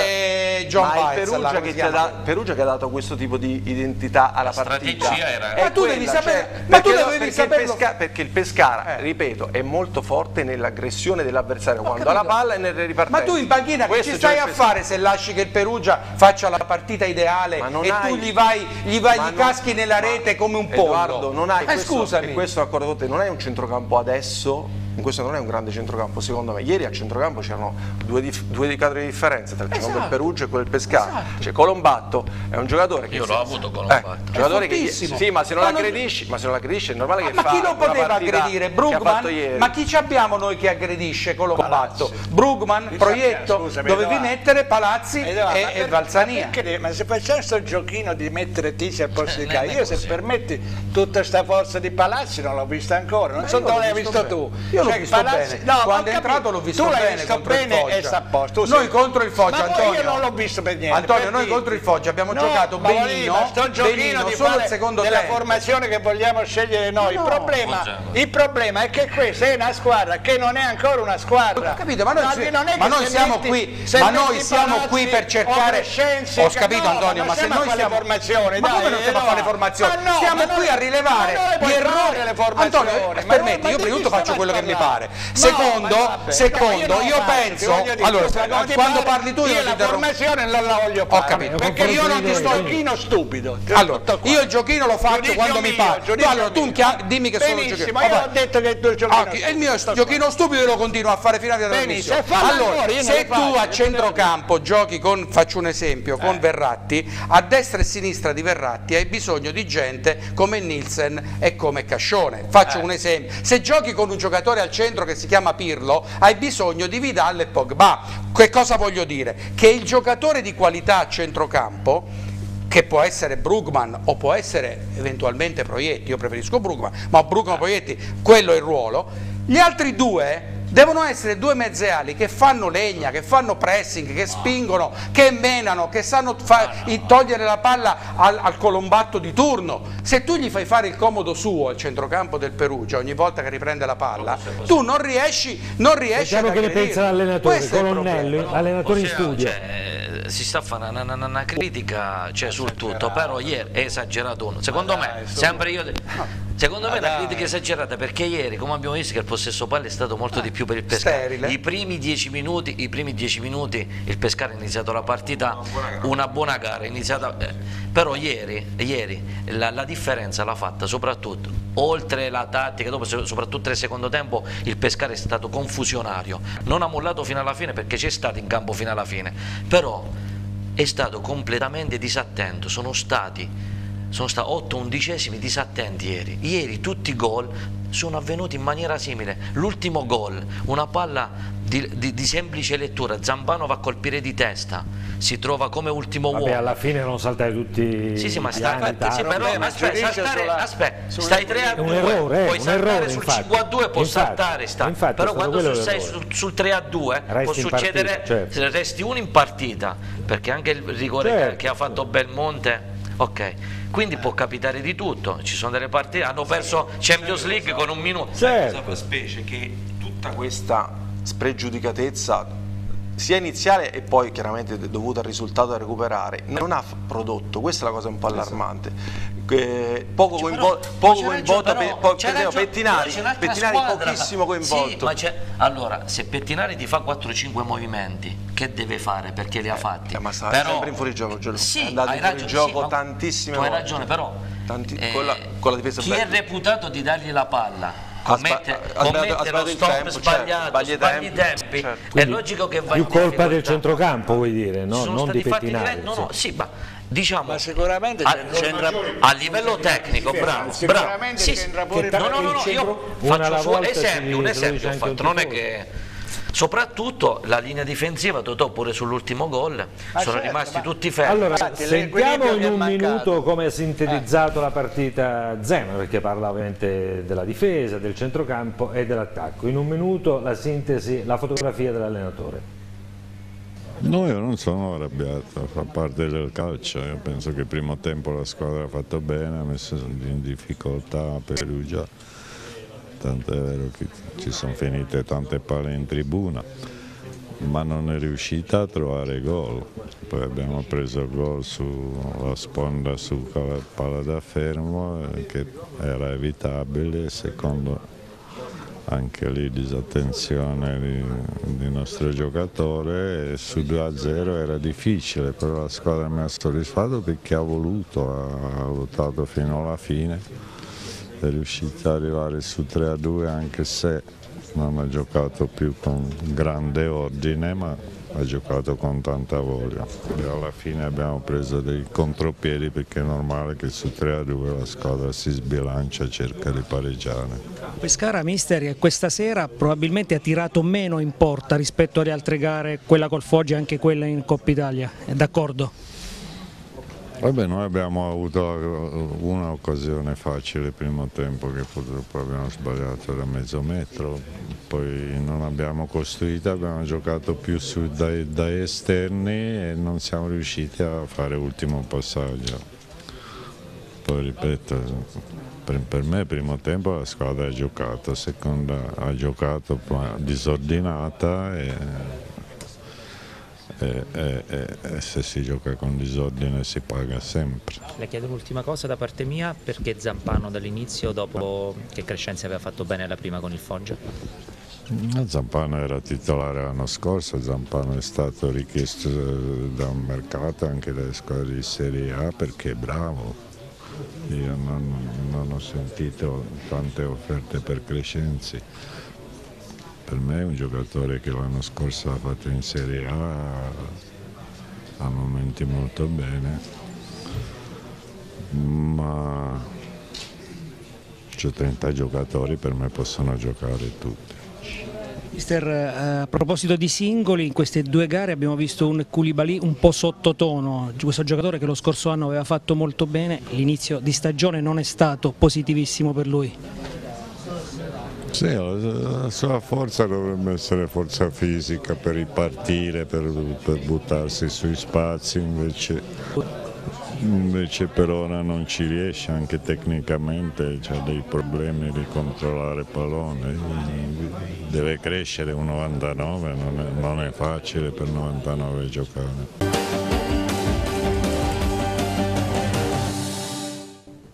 e John Baez. Perugia che, da, Perugia che ha dato questo tipo di identità alla la partita. Era... Ma tu quella, devi sapere, cioè, ma tu perché, devi perché saperlo. Il Pescara, perché il Pescara, eh. ripeto, è molto forte nell'aggressione dell'avversario quando ha la capito. palla e nelle ripartenze. Ma tu in panchina che ci stai a fare se lasci che il Perugia faccia la partita ideale e hai, tu gli vai, gli, vai, gli caschi nella rete come un pollo? Edoardo, non hai eh, questo, scusami. E questo accordo con te, non hai un centrocampo adesso. In questo non è un grande centrocampo secondo me. Ieri a centrocampo c'erano due, dif due di cadre di differenza tra il centrocampo del Perugia e quello del Pescara. Esatto. Cioè Colombatto è un giocatore che... Io l'ho avuto Colombatto. Eh, giocatore che sì, ma se non l'aggredisci, ma se non l'aggredisci è normale che ma fa chi lo poteva aggredire? Brugman? Ieri. Ma chi ci abbiamo noi che aggredisce Colombatto? Brugman, Proietto, scusami, dovevi Edoardo. mettere Palazzi Edoardo, e, e Balzania. Ma, ma se facciamo questo giochino di mettere Tizi al posto di Caio, io se permetti tutta questa forza di Palazzi non l'ho vista ancora, non so dove l'hai visto tu. Io l'ho visto bene. No, quando è entrato l'ho visto bene visto contro bene il Foggia. E sta a posto. Noi contro il Foggia, ma Antonio. Io non l'ho visto per niente. Antonio, per noi dire. contro il Foggia abbiamo no, giocato benino, sto benino di solo il secondo della tempo. formazione che vogliamo scegliere noi. No, il, problema, il problema è che questa è una squadra che non è ancora una squadra. Ho capito, ma noi, no, non è ma noi siamo metti, qui, ma noi siamo qui per cercare. Crescenzi, ho capito, no, Antonio, ma se noi siamo formazioni, ma come non stiamo a fare le formazioni? Stiamo qui a rilevare gli errori. Antonio, permetti, io prima di tutto faccio quello che mi pare. Secondo, secondo, io penso, allora, quando parli tu io ti interrompo. La formazione non la voglio fare. Ho capito, perché io non ti sto il giochino stupido. Allora, io il giochino lo faccio quando mi pare. Allora, tu dimmi che sono il giochino. Ma io ho detto che tu giochino. Il mio giochino stupido lo continuo a fare fino alla trasmissione. Allora, se tu a centrocampo giochi con, faccio un esempio, con Verratti, a destra e sinistra di Verratti hai bisogno di gente come Nielsen e come Cascione. Faccio un esempio. Se giochi con un giocatore al centro che si chiama Pirlo, hai bisogno di Vidal e Pogba. Che cosa voglio dire? Che il giocatore di qualità a centrocampo, che può essere Brugman o può essere eventualmente Proietti, io preferisco Brugman, ma Brugman o Proietti, quello è il ruolo, gli altri due devono essere due mezzeali che fanno legna, che fanno pressing, che spingono, che menano, che sanno togliere la palla al, al colombatto di turno. Se tu gli fai fare il comodo suo al centrocampo del Perugia ogni volta che riprende la palla, tu non riesci, non riesci Vediamo ad che ne pensa l'allenatore, Colonnello, allenatore in studio. Cioè, si sta facendo una, una, una critica, cioè, sul tutto, però ieri è esagerato uno. Secondo me, sempre io... Secondo me Ah, è una dai. critica esagerata, perché ieri, come abbiamo visto, che il possesso palla è stato molto di più per il Pescara. Sterile. I primi dieci minuti, i primi dieci minuti il Pescara ha iniziato la partita, una buona gara, è iniziata, eh, però ieri, ieri la, la differenza l'ha fatta soprattutto, oltre la tattica, dopo soprattutto nel secondo tempo il Pescara è stato confusionario, non ha mollato fino alla fine perché c'è stato in campo fino alla fine, però è stato completamente disattento, sono stati sono stati otto undicesimi disattenti ieri. Ieri tutti i gol sono avvenuti in maniera simile. L'ultimo gol, una palla di, di, di semplice lettura, Zampano va a colpire di testa, si trova come ultimo Vabbè, uomo. alla fine non saltare tutti Sì, sì, ma gli sta, anni, sì, tanto. però problema, aspetta, giudizio saltare, sulla- aspetta, sulla- stai tre a È un due, errore, eh, puoi un saltare errore, sul infatti. cinque a due, può Infatti, saltare, sta. infatti, è però stato quando quello tu sei l'errore. sul, sul tre a due Resti può in succedere, partita, certo. se resti uno in partita, perché anche il rigore Certo. che, che ha fatto Belmonte, ok, quindi può capitare di tutto, ci sono delle partite, hanno perso Champions League con un minuto. Certo. Cosa fa specie che tutta questa spregiudicatezza sia iniziale e poi chiaramente dovuta al risultato da recuperare non ha f- prodotto, questa è la cosa un po' allarmante. Eh, poco Cioè, coinvol- però- poco c'è coinvolto, ragione, però- pe- po- c'è per esempio, ragione, Pettinari, però c'è un'altra Pettinari squadra. pochissimo Sì, coinvolto. ma c'è- allora, se Pettinari ti fa quattro cinque movimenti, che deve fare? Perché li ha fatti? Eh, ma sta Però- sempre in fuorigioco, Gianluca. Sì, È andato hai in fuorigioco ragione, sì, ma tantissime tu hai volte. ragione, però Tanti- eh, con la- con la difesa chi bella. è reputato di dargli la palla? Ha Commette, sba- ha sbagliato- commette ha lo sbagliato il stop tempo, certo, sbagliato, sbagli i sbagli i tempi, tempi, certo. è logico che va Più in colpa del difficoltà. centrocampo, vuoi dire, no? Ci sono Non di stati fatti Pettinari. diversi- no, no, sì. sì, ma diciamo Ma sicuramente a, c'entra- a livello tecnico, bravo, bravo. Sicuramente Sì, c'entra sì. pure No, no, no, il no, centro- io una alla faccio su volta esempio, si- un se lo esempio dice ho anche fatto, un non è tifoso. che soprattutto la linea difensiva, Totò pure sull'ultimo gol, sono certo, rimasti ma- tutti fermi. Allora, Infatti, sentiamo l'equilibrio in che è un mancato. minuto come ha sintetizzato la partita Zema, perché parla ovviamente della difesa, del centrocampo e dell'attacco. In un minuto la sintesi, la fotografia dell'allenatore. No, io non sono arrabbiato, fa parte del calcio, io penso che il primo tempo la squadra ha fatto bene, ha messo in difficoltà Perugia, tanto è vero che ci sono finite tante palle in tribuna, ma non è riuscita a trovare gol. Poi abbiamo preso gol sulla sponda su palla da fermo, eh, che era evitabile, secondo anche lì disattenzione di, di nostro giocatore, e su due a zero era difficile, però la squadra mi ha soddisfatto perché ha voluto, ha, ha lottato fino alla fine, è riuscita ad arrivare su tre a due anche se non ha giocato più con grande ordine, ma ha giocato con tanta voglia. E alla fine abbiamo preso dei contropiedi perché è normale che su tre a due la squadra si sbilancia e cerca di pareggiare. Pescara, mister, questa sera probabilmente ha tirato meno in porta rispetto alle altre gare, quella col Foggia e anche quella in Coppa Italia, è d'accordo? Vabbè, noi abbiamo avuto un'occasione facile il primo tempo che purtroppo abbiamo sbagliato da mezzo metro, poi non abbiamo costruito, abbiamo giocato più su dai, dai esterni e non siamo riusciti a fare l'ultimo passaggio. Poi ripeto, per, per me il primo tempo la squadra ha giocato, seconda ha giocato disordinata e... E, e, e, e se si gioca con disordine si paga sempre. Le chiedo un'ultima cosa da parte mia, perché Zampano dall'inizio dopo che Crescenzi aveva fatto bene la prima con il Foggia? Zampano era titolare l'anno scorso, Zampano è stato richiesto da un mercato anche dalle squadre di Serie A perché è bravo. Io non, non ho sentito tante offerte per Crescenzi. Per me è un giocatore che l'anno scorso ha fatto in Serie A, a momenti molto bene, ma c'è trenta giocatori, per me possono giocare tutti. Mister, a proposito di singoli, in queste due gare abbiamo visto un Koulibaly un po' sottotono, questo giocatore che lo scorso anno aveva fatto molto bene, l'inizio di stagione non è stato positivissimo per lui. Sì, la sua forza dovrebbe essere forza fisica per ripartire, per, per buttarsi sui spazi, invece, invece per ora non ci riesce, anche tecnicamente ha dei problemi di controllare il pallone, deve crescere un novantanove, non è, non è facile per novantanove giocare.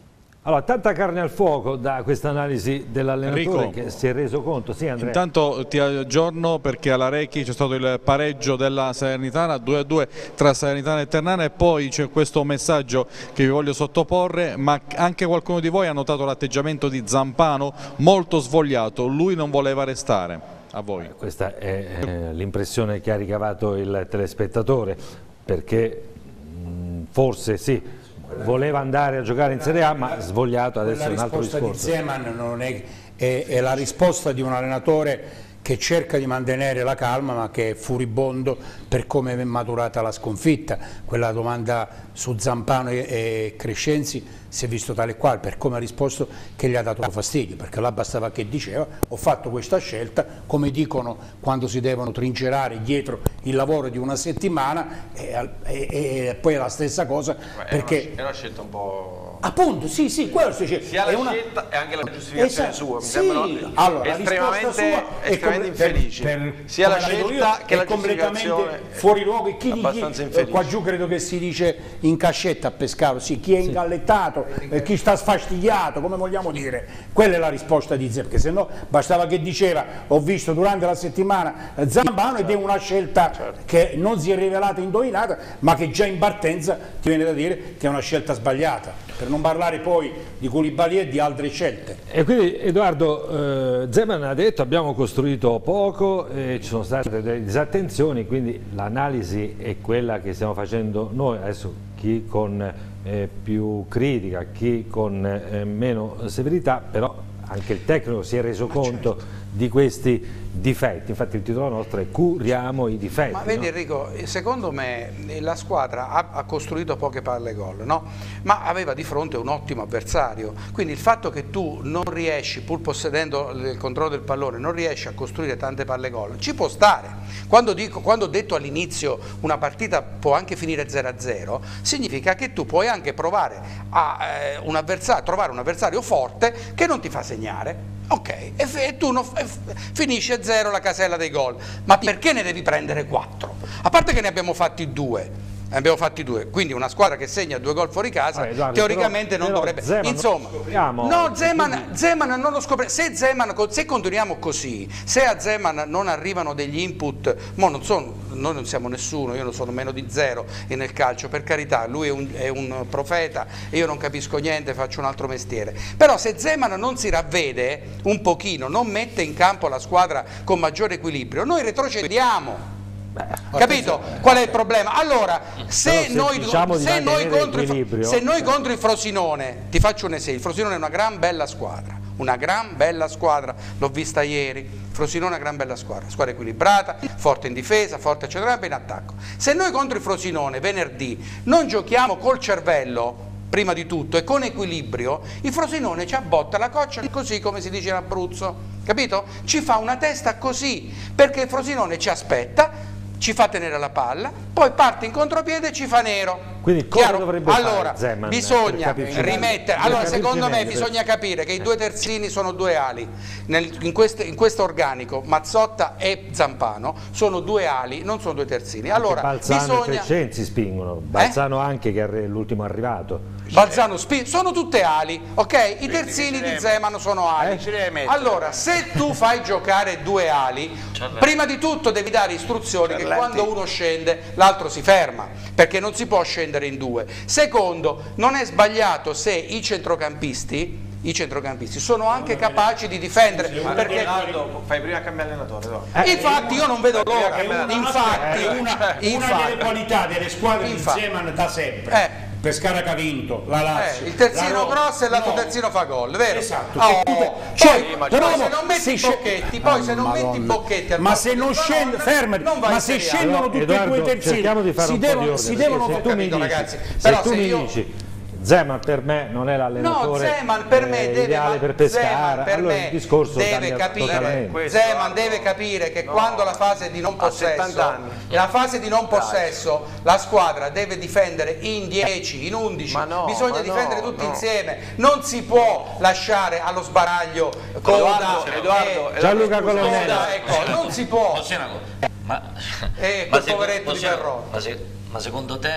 Allora, tanta carne al fuoco da questa analisi dell'allenatore Enrico, che si è reso conto. Sì, Andrea. Intanto ti aggiorno perché alla Recchi c'è stato il pareggio della Salernitana, due a due tra Salernitana e Ternana, e poi c'è questo messaggio che vi voglio sottoporre, ma anche qualcuno di voi ha notato l'atteggiamento di Zampano molto svogliato, lui non voleva restare. A voi. Questa è eh, l'impressione che ha ricavato il telespettatore, perché mh, forse sì, voleva andare a giocare in Serie A, ma svogliato, adesso è un altro discorso. La risposta di Zeman non è, è, è la risposta di un allenatore che cerca di mantenere la calma, ma che è furibondo per come è maturata la sconfitta. Quella domanda su Zampano e, e Crescenzi si è visto tale e quale, per come ha risposto, che gli ha dato fastidio, perché là bastava che diceva: ho fatto questa scelta, come dicono quando si devono trincerare dietro il lavoro di una settimana, e, e, e poi è la stessa cosa. Beh, perché è una, è una scelta un po'... Appunto, sì, sì, quello si dice. Sia la è una... scelta e anche la giustificazione esatto, sua, mi sì, sembrano allora, estremamente, sua estremamente infelici. Per, per, sia la scelta io, che la completamente giustificazione fuori luogo. E chi, abbastanza chi, infelice. qua giù credo che si dice in cascetta a Pescaro, sì, chi è ingallettato, eh, chi sta sfastidiato, come vogliamo dire. Quella è la risposta di Zep, perché se no bastava che diceva: ho visto durante la settimana Zampano, ed è una scelta certo. che non si è rivelata indovinata, ma che già in partenza ti viene da dire che è una scelta sbagliata, per non parlare poi di Koulibaly e di altre scelte. E quindi Edoardo, eh, Zeman ha detto: abbiamo costruito poco, eh, ci sono state delle disattenzioni, quindi l'analisi è quella che stiamo facendo noi. Adesso chi con eh, più critica, chi con eh, meno severità, però anche il tecnico si è reso Ma conto certo. di questi difetti. Infatti il titolo nostro è Curiamo i difetti. Ma vedi, no? Enrico, secondo me la squadra ha, ha costruito poche palle gol, no? Ma aveva di fronte un ottimo avversario, quindi il fatto che tu non riesci, pur possedendo il controllo del pallone, non riesci a costruire tante palle gol, ci può stare. Quando, dico, quando ho detto all'inizio una partita può anche finire zero a zero, significa che tu puoi anche provare a eh, un avversario, trovare un avversario forte che non ti fa segnare. Ok, e, e tu no, e finisci a zero la casella dei gol, ma perché ne devi prendere quattro? A parte che ne abbiamo fatti due, ne abbiamo fatti due, quindi una squadra che segna due gol fuori casa, ah, Edoardo, teoricamente però, non però dovrebbe... Zeman Insomma, non no, Zeman, quindi... Zeman non lo scopriamo, se, Zeman, se continuiamo così, se a Zeman non arrivano degli input, mo non sono, noi non siamo nessuno, io non sono meno di zero nel calcio, per carità, lui è un, è un profeta e io non capisco niente, faccio un altro mestiere, però se Zeman non si ravvede un pochino, non mette in campo la squadra con maggiore equilibrio, noi retrocediamo. Beh, capito? Qual è il problema? Allora, se, se, noi, diciamo se, noi, contro il, se noi contro il Frosinone, ti faccio un esempio, il Frosinone è una gran bella squadra, una gran bella squadra, l'ho vista ieri, Frosinone è una gran bella squadra, squadra equilibrata, forte in difesa, forte eccetera, in attacco. Se noi contro il Frosinone venerdì non giochiamo col cervello, prima di tutto, e con equilibrio, il Frosinone ci abbotta la coccia così, come si dice in Abruzzo, capito? Ci fa una testa così, perché il Frosinone ci aspetta, ci fa tenere la palla, poi parte in contropiede e ci fa nero. Quindi cosa Chiaro? dovrebbe allora, fare Zeman? Bisogna rimettere, allora secondo me meglio. bisogna capire che i due terzini sono due ali, Nel, in, queste, in questo organico Mazzotta e Zampano sono due ali, non sono due terzini. Allora, Balzano bisogna... e Crescenzi spingono, Balzano eh? anche che è l'ultimo arrivato. Balzano spin... sono tutte ali, ok? I terzini di Zeman sono ali. Eh? Allora, se tu fai giocare due ali, prima di tutto devi dare istruzioni che quando uno scende l'altro si ferma, perché non si può scendere in due. Secondo, non è sbagliato se i centrocampisti i centrocampisti sono anche capaci di difendere, perché fai prima cambiare allenatore, no? eh, infatti io non vedo l'ora, infatti una, una, una delle qualità delle squadre infatti, di Zeman da sempre. Eh, Pescara che ha vinto, la Lazio, eh, il terzino la grosso e l'altro no. terzino fa gol, vero? Esatto. Oh, poi, cioè, poi però se non metti i bocchetti, poi oh, se non Madonna. metti i bocchetti al ma se non scende, fermati, ma se scendono tutti Edoardo, e due terzini, cerchiamo di fare si un devono, po' di si devono se tu mi dici, ragazzi, se però tu se mi io... dici Zeman per me non è l'allenatore no, Zeman per me eh, deve, ideale per Pescara, per allora me il discorso deve capire, Zeman deve capire che no, quando la fase di non possesso la fase di non possesso la squadra deve difendere in dieci, in undici, no, bisogna difendere no, tutti no. insieme, non si può lasciare allo sbaraglio Coda, Edoardo, eh, Gianluca Colonnello, ecco, non si può. Ma, eh, ma, quel poveretto di Ferrone. Ferrone. Ma, se, ma secondo te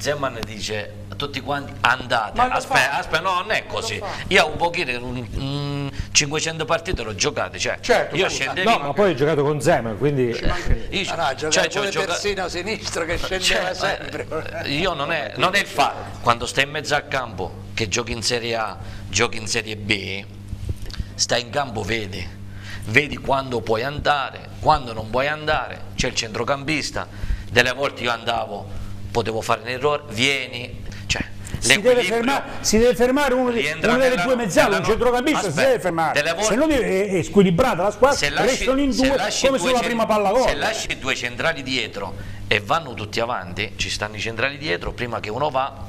Zeman dice a tutti quanti andate, Ma lo aspetta, fa. aspetta, no, non è così. Io un pochino, un, un cinquecento partite l'ho giocate, cioè Certo, io scusa. scendevo. No, ma poi hai giocato con Zeman, quindi... Io, Ah, no, giocava cioè, pure gioca- terzino sinistro che scendeva sempre. Io non è, non è il fatto, quando stai in mezzo al campo, che giochi in Serie A, giochi in Serie B, stai in campo, vedi, vedi quando puoi andare, quando non puoi andare, c'è il centrocampista, delle volte io andavo, potevo fare un errore, vieni, cioè Si deve, fermare, si deve fermare uno, di, rientra una delle nella- due mezzali, nella un no- centrocampista si Aspetta, deve fermare, delle volte- se no deve- è, è squilibrata la squadra, se lasci, restano in se due lasci come due sulla cen- prima palla gol. se lasci due centrali dietro e vanno tutti avanti, ci stanno i centrali dietro, prima che uno va,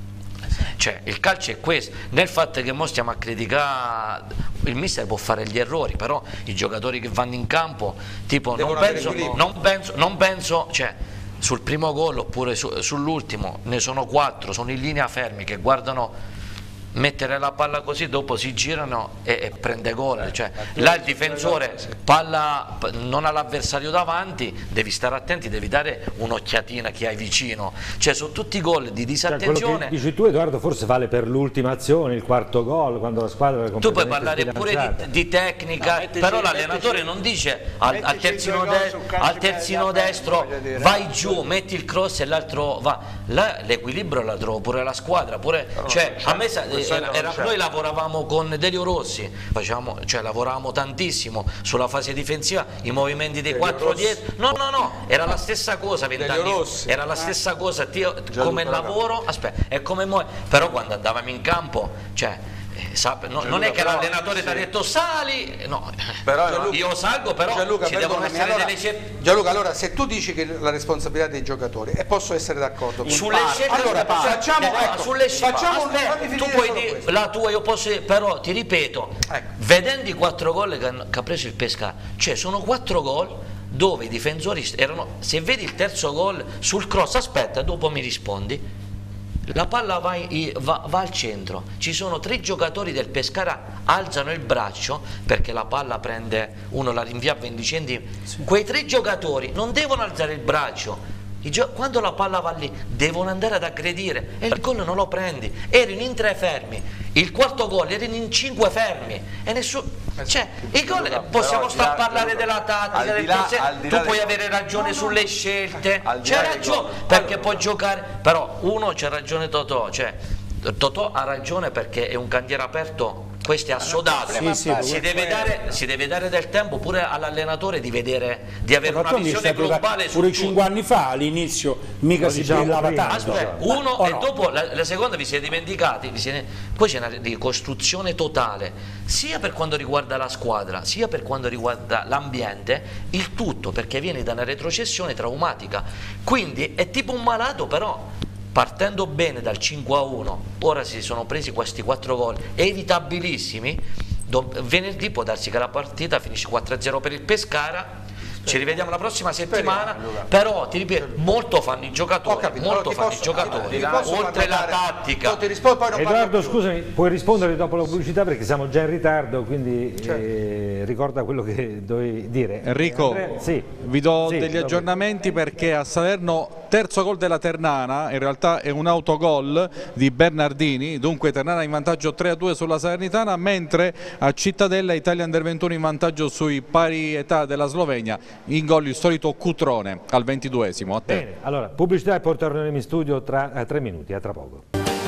cioè il calcio è questo, nel fatto che mo stiamo a criticare, il mister può fare gli errori, però i giocatori che vanno in campo, tipo non Devono avere penso, equilibrio. non penso, non penso, cioè sul primo gol oppure su- sull'ultimo ne sono quattro, sono in linea fermi che guardano mettere la palla così, dopo si girano e, e prende gol, cioè là il difensore palla p- non ha l'avversario davanti, devi stare attenti, devi dare un'occhiatina a chi hai vicino, cioè sono tutti gol di Cioè, quello disattenzione. che dici tu, Edoardo, forse vale per l'ultima azione, il quarto gol, quando la squadra era Tu puoi completamente parlare pure sbilanciata. di, di tecnica, No, mettici- però l'allenatore mettici- non dice al, al mettici terzino, due gol de- sul calcio al che terzino hai da destro voglio dire, vai no? giù, metti il cross e l'altro va. Là l'equilibrio la trovo pure la squadra, pure, cioè, a me sa- era, era- noi lavoravamo con Delio Rossi, facevamo, cioè, lavoravamo tantissimo sulla fase difensiva, i movimenti dei quattro dietro. No, no, no, era la stessa cosa vent'anni. Rossi. Era la stessa cosa, ti- come lavoro, aspetta, è come mo- però quando andavamo in campo, cioè eh, sa- no- non è che però- l'allenatore ti ha sì. detto sali, no, Però, Gianluca, io salgo, però Gianluca, ci devono perdonami, essere allora, delle scelte. Gianluca, allora se tu dici che la responsabilità dei giocatori, e posso essere d'accordo con Sulle te. scelte, allora facciamo, no, ecco, sulle scelte, facciamo un- aspetta, fammi tu finire puoi solo dire questo. la tua, io posso, però ti ripeto, Ecco. vedendo i quattro gol che, hanno- che ha preso il Pescara, cioè sono quattro gol dove i difensori erano, se vedi il terzo gol sul cross, aspetta, dopo mi rispondi. La palla va, in- va- va al centro, ci sono tre giocatori del Pescara, alzano il braccio perché la palla prende, uno la rinvia a venti centimetri, quei tre giocatori non devono alzare il braccio, I gio- quando la palla va lì devono andare ad aggredire e il gol non lo prendi, erano in tre fermi, il quarto gol erano in cinque fermi e nessuno, cioè i gol, possiamo al di stare a là- parlare della tattica, al di del là- conse- al di tu là puoi dei- avere ragione sulle scelte, Al di c'è là dei ragione gol. perché puoi giocare, però uno c'ha ragione Totò, cioè Totò ha ragione perché è un cantiere aperto, questo è assodato, Sì, sì, si, deve dare, si deve dare del tempo pure all'allenatore di vedere, di avere una D'altronde visione è stato globale da- su pure tutto. cinque anni fa all'inizio mica Lo si diciamo brillava prima. tanto. Aspetta, Ma- uno o e no? dopo la, la seconda vi siete dimenticati, vi siete- poi c'è una ricostruzione totale, sia per quanto riguarda la squadra, sia per quanto riguarda l'ambiente, il tutto perché viene da una retrocessione traumatica, quindi è tipo un malato, però partendo bene dal cinque a uno, ora si sono presi questi quattro gol evitabilissimi, do- venerdì può darsi che la partita finisce quattro a zero per il Pescara. Ci rivediamo la prossima settimana, però ti ripeto, molto fanno i giocatori, Ho capito, molto allora ti fanno posso- i giocatori, ti posso oltre la parlare- tattica. No, ti rispondo, poi non parlo Edoardo, più. scusami, puoi rispondere dopo la pubblicità perché siamo già in ritardo, quindi Certo. eh, ricorda quello che dovevi dire. Enrico, Andrea, sì. vi do Sì, degli dopo. aggiornamenti perché a Salerno terzo gol della Ternana, in realtà è un autogol di Bernardini, dunque Ternana in vantaggio tre a due sulla Salernitana, mentre a Cittadella Italia Under ventuno in vantaggio sui pari età della Slovenia, in gol il solito Cutrone al ventiduesimo. A te. Bene, allora, pubblicità e poi torneremo in studio tra eh, tre minuti, a tra poco.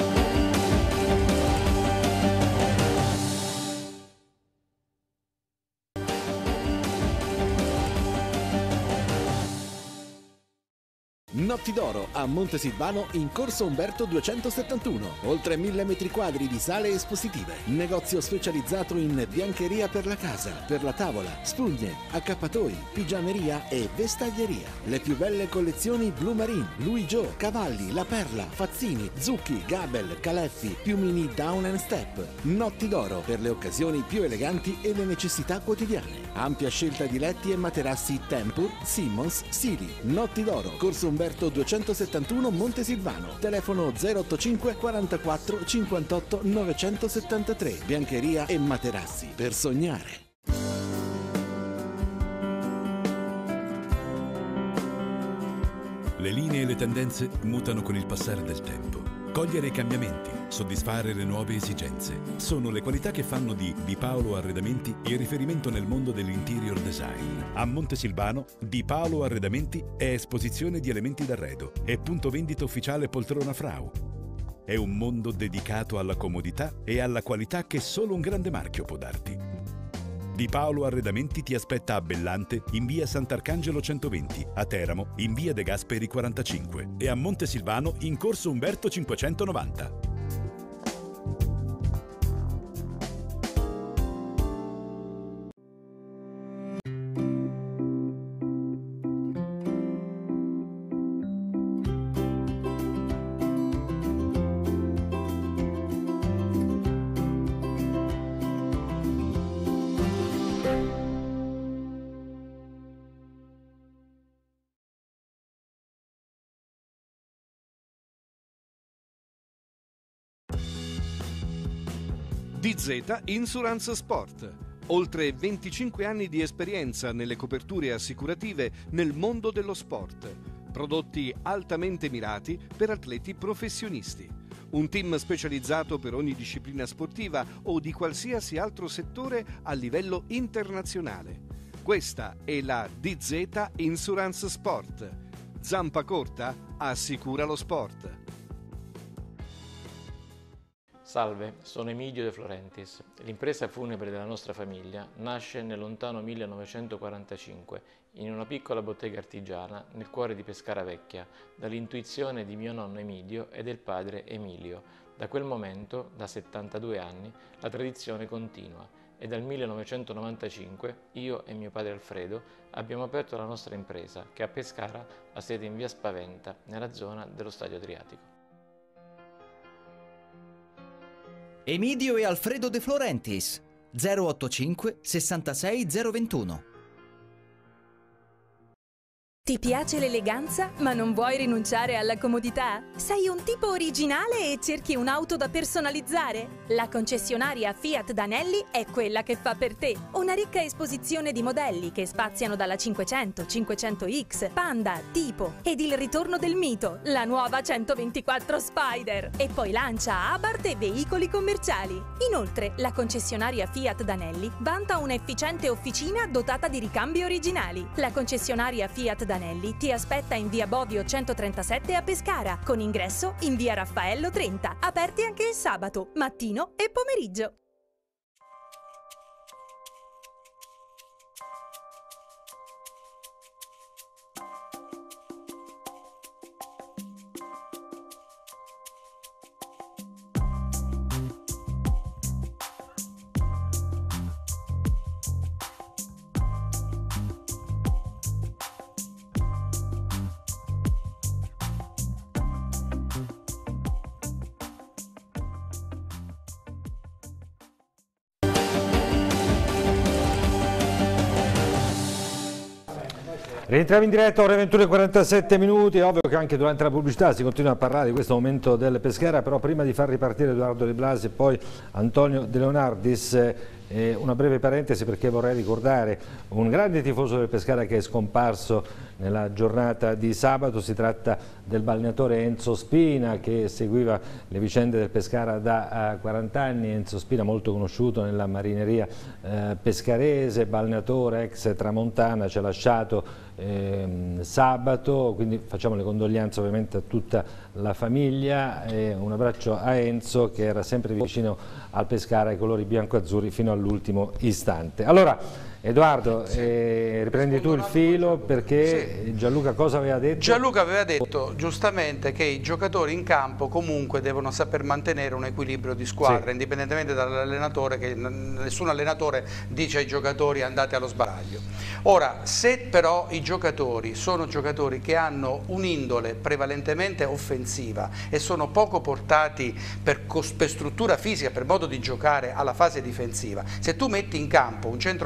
Notti d'oro a Montesilvano in corso Umberto duecentosettantuno. Oltre mille metri quadri di sale espositive. Negozio specializzato in biancheria per la casa, per la tavola, spugne, accappatoi, pigiameria e vestaglieria. Le più belle collezioni Blue Marine, Louis Joe, Cavalli, La Perla, Fazzini, Zucchi, Gabel, Caleffi, piumini Down and Step. Notti d'oro per le occasioni più eleganti e le necessità quotidiane. Ampia scelta di letti e materassi Tempur, Simmons, Sili. Notti d'oro, corso Umberto duecentosettantuno Montesilvano. Telefono zero ottocinque quarantaquattro cinquantotto novecentosettantatré. Biancheria e materassi per sognare. Le linee e le tendenze mutano con il passare del tempo. Cogliere i cambiamenti, soddisfare le nuove esigenze, sono le qualità che fanno di Di Paolo Arredamenti il riferimento nel mondo dell'interior design. A Montesilvano, Di Paolo Arredamenti è esposizione di elementi d'arredo e punto vendita ufficiale Poltrona Frau. È un mondo dedicato alla comodità e alla qualità che solo un grande marchio può darti. Di Paolo Arredamenti ti aspetta a Bellante in via Sant'Arcangelo centoventi, a Teramo in via De Gasperi quarantacinque e a Montesilvano in corso Umberto cinquecentonovanta. D Z Insurance Sport. Oltre venticinque anni di esperienza nelle coperture assicurative nel mondo dello sport. Prodotti altamente mirati per atleti professionisti. Un team specializzato per ogni disciplina sportiva o di qualsiasi altro settore a livello internazionale. Questa è la D Z Insurance Sport. Zampa corta assicura lo sport. Salve, sono Emidio De Florentis. L'impresa funebre della nostra famiglia nasce nel lontano millenovecentoquarantacinque in una piccola bottega artigiana nel cuore di Pescara Vecchia, dall'intuizione di mio nonno Emidio e del padre Emilio. Da quel momento, da settantadue anni, la tradizione continua e dal millenovecentonovantacinque io e mio padre Alfredo abbiamo aperto la nostra impresa che a Pescara ha sede in via Spaventa, nella zona dello Stadio Adriatico. Emidio e Alfredo De Florentis, zero ottantacinque sessantasei zero ventuno. Ti piace l'eleganza, ma non vuoi rinunciare alla comodità? Sei un tipo originale e cerchi un'auto da personalizzare? La concessionaria Fiat Danelli è quella che fa per te. Una ricca esposizione di modelli che spaziano dalla cinquecento, cinquecento X, Panda, Tipo ed il ritorno del mito, la nuova centoventiquattro Spider. E poi lancia Abarth e veicoli commerciali. Inoltre, la concessionaria Fiat Danelli vanta un'efficiente officina dotata di ricambi originali. La concessionaria Fiat Danelli ti aspetta in via Bovio centotrentasette a Pescara, con ingresso in via Raffaello trenta, aperti anche il sabato, mattino e pomeriggio. Rientriamo in diretta, ore ventuno e quarantasette minuti. È ovvio che anche durante la pubblicità si continua a parlare di questo momento del Pescara, però prima di far ripartire Edoardo De Blasi e poi Antonio De Leonardis, eh, una breve parentesi perché vorrei ricordare un grande tifoso del Pescara che è scomparso nella giornata di sabato. Si tratta del balneatore Enzo Spina, che seguiva le vicende del Pescara da uh, quaranta anni. Enzo Spina, molto conosciuto nella marineria uh, pescarese, balneatore ex Tramontana, ci ha lasciato Ehm, sabato, quindi facciamo le condoglianze ovviamente a tutta la famiglia e un abbraccio a Enzo, che era sempre vicino al Pescara, ai colori bianco-azzurri fino all'ultimo istante. Allora Edoardo, sì. eh, riprendi tu il filo, perché sì. Gianluca cosa aveva detto? Gianluca aveva detto giustamente che i giocatori in campo comunque devono saper mantenere un equilibrio di squadra, sì. indipendentemente dall'allenatore, che nessun allenatore dice ai giocatori andate allo sbaraglio. Ora, se però i giocatori sono giocatori che hanno un'indole prevalentemente offensiva e sono poco portati per, per struttura fisica, per modo di giocare alla fase difensiva, se tu metti in campo un centrocampo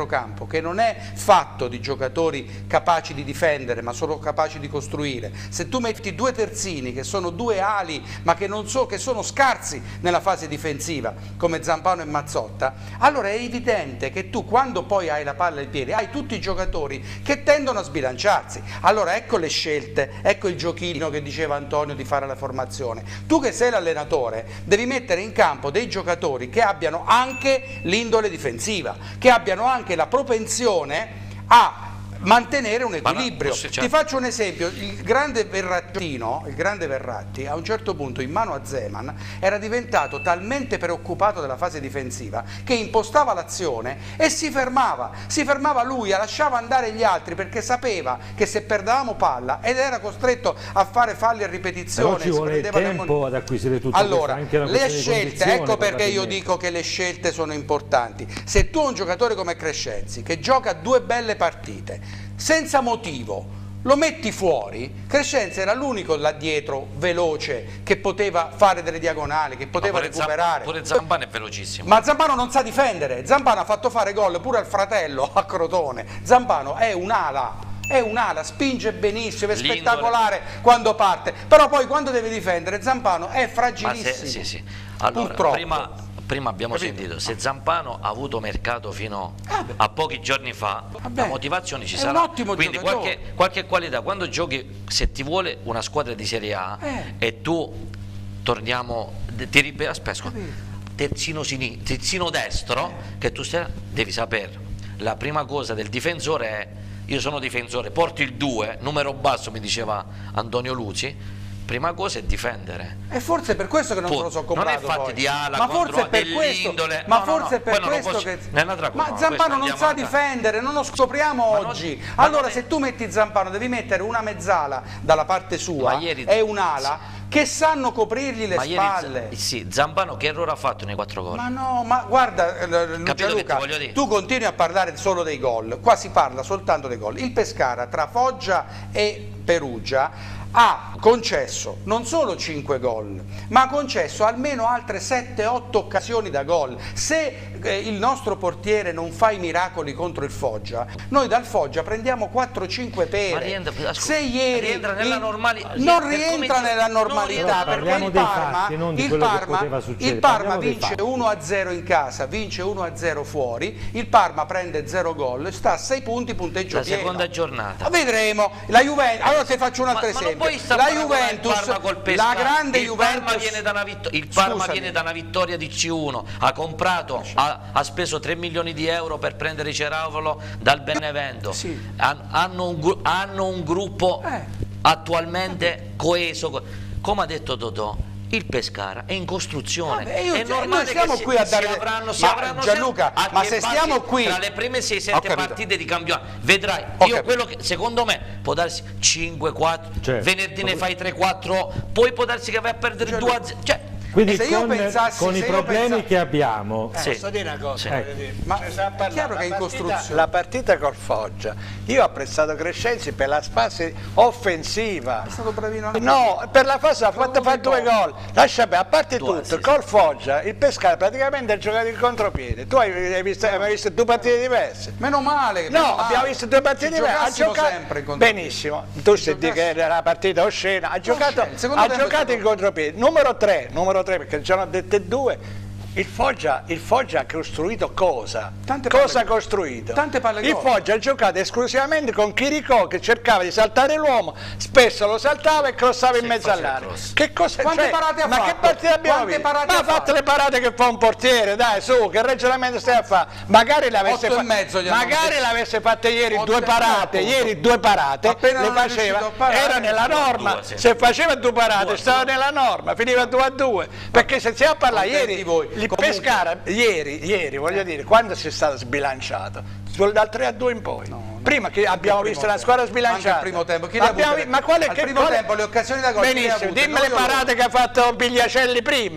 campo che non è fatto di giocatori capaci di difendere ma solo capaci di costruire, se tu metti due terzini che sono due ali ma che, non so, che sono scarsi nella fase difensiva come Zampano e Mazzotta, allora è evidente che tu quando poi hai la palla ai piedi hai tutti i giocatori che tendono a sbilanciarsi. Allora ecco le scelte, ecco il giochino che diceva Antonio di fare la formazione. Tu che sei l'allenatore devi mettere in campo dei giocatori che abbiano anche l'indole difensiva, che abbiano anche la propensione a mantenere un equilibrio. No, certo. Ti faccio un esempio, il grande Verrattino, il grande Verratti a un certo punto in mano a Zeman era diventato talmente preoccupato della fase difensiva che impostava l'azione e si fermava, si fermava lui, lasciava andare gli altri perché sapeva che se perdevamo palla ed era costretto a fare falli a ripetizione. Però ci vuole tempo ad acquisire tutto allora, questo, anche le scelte, ecco perché io dico che le scelte sono importanti. Se tu hai un giocatore come Crescenzi che gioca due belle partite senza motivo, lo metti fuori, Crescenzi era l'unico là dietro veloce che poteva fare delle diagonali, che poteva pure recuperare. Pure Zampano è velocissimo. Ma Zampano non sa difendere, Zampano ha fatto fare gol pure al fratello a Crotone. Zampano è un'ala, è un'ala, spinge benissimo, è L'indole. spettacolare quando parte, però poi quando deve difendere Zampano è fragilissimo. Ma se, sì, sì. Allora, purtroppo. Prima... Prima abbiamo Capito? sentito, se Zampano ha avuto mercato fino a pochi giorni fa, Vabbè, la motivazione ci sarà, quindi qualche, qualche qualità, quando giochi, se ti vuole una squadra di Serie A eh. e tu torniamo, ti ripeto, aspetta, terzino, sini, terzino destro, eh. che tu stai, devi sapere, la prima cosa del difensore è, io sono difensore, porti il due, numero basso mi diceva Antonio Luci, prima cosa è difendere. E forse è per questo che non Pu se lo so comprato. Non è fatto poi. di ala, ma forse è per questo, ma no, forse no, no. è per questo posso... che. Cosa, ma no, Zampano non sa difendere, non lo scopriamo ma oggi. Non... Allora, è... se tu metti Zampano, devi mettere una mezzala dalla parte sua ieri... e un'ala sì. che sanno coprirgli le ma spalle. Ieri, sì, Zampano che errore ha fatto nei quattro gol? Ma no, ma guarda, Luca, tu continui a parlare solo dei gol. Qua si parla soltanto dei gol. Il Pescara tra Foggia e Perugia ha concesso non solo cinque gol, ma ha concesso almeno altre sette otto occasioni da gol. Se eh, il nostro portiere non fa i miracoli contro il Foggia, noi dal Foggia prendiamo quattro cinque pere. Rientra, ascolta, Se ieri rientra nella normali... non rientra nella normalità, perché il Parma, fatti, non di il quello Parma, che poteva succedere. il Parma Parliamo vince uno a zero in casa, vince uno a zero fuori, il Parma prende zero gol, sta a sei punti, punteggio la pieno. seconda giornata. Vedremo, la Juventus, allora ti faccio un altro ma, esempio. Ma la Juventus, la grande il Juventus, Parma viene da una, vittor il Parma viene da una vittoria di C uno, ha comprato, ha, ha speso tre milioni di euro per prendere Ceravolo dal Benevento, sì. Han, hanno, un, hanno un gruppo eh. attualmente coeso, come ha detto Totò. Il Pescara è in costruzione. Vabbè, io, è normale noi stiamo che qui a dare si avranno, si ma avranno Gianluca, ma se stiamo qui tra le prime sei sette partite di campionato, vedrai, Ho io capito. quello che secondo me può darsi cinque quattro, certo. venerdì ne fai tre quattro, poi può darsi che vai a perdere due a zero, cioè, quindi se con, io pensassi, con se i problemi pensassi... che abbiamo eh, sì. posso dire una cosa, sì. dire. Ma è chiaro che in costruzione la partita col Foggia, io ho apprezzato Crescenzi per la fase offensiva, è stato bravino anche no, per la fase ha fatto fare due gol, lascia a parte due, tutto, sì, col Foggia il Pescara praticamente ha giocato il contropiede, tu hai, hai, visto, hai visto due partite diverse, meno male, no, meno abbiamo male. visto due partite diverse, ha giocato sempre in contropiede. Benissimo, tu se dici che era la partita oscena, ha giocato, ha giocato in contropiede, numero tre, numero tre perché già hanno detto due. Il Foggia, il Foggia ha costruito cosa? Tante cosa ha costruito? Tante palle il Foggia ha giocato esclusivamente con Chiricò che cercava di saltare l'uomo, spesso lo saltava e crossava in mezzo all'area. Che cosa Quante cioè, parate ha ma fatto? che partita abbiamo Quante visto? parate Ma ha ha fatto le parate che fa un portiere, dai, su, che ragionamento stai a fare? Magari l'avesse fa magari l'avesse fatte ieri due parate, ieri due parate, appena le faceva, era nella norma, se faceva due parate stava nella norma, finiva due a due, perché se stiamo a parlare ieri il Pescara, ieri, ieri voglio eh. dire, quando si è stato sbilanciato? Dal tre a due in poi. No, prima che abbiamo visto la squadra sbilanciata. Al primo tempo, chi abbiamo, ma quale, al che, primo quale, tempo le occasioni da gol. Benissimo, dimmi le parate che ha fatto Pigliacelli prima.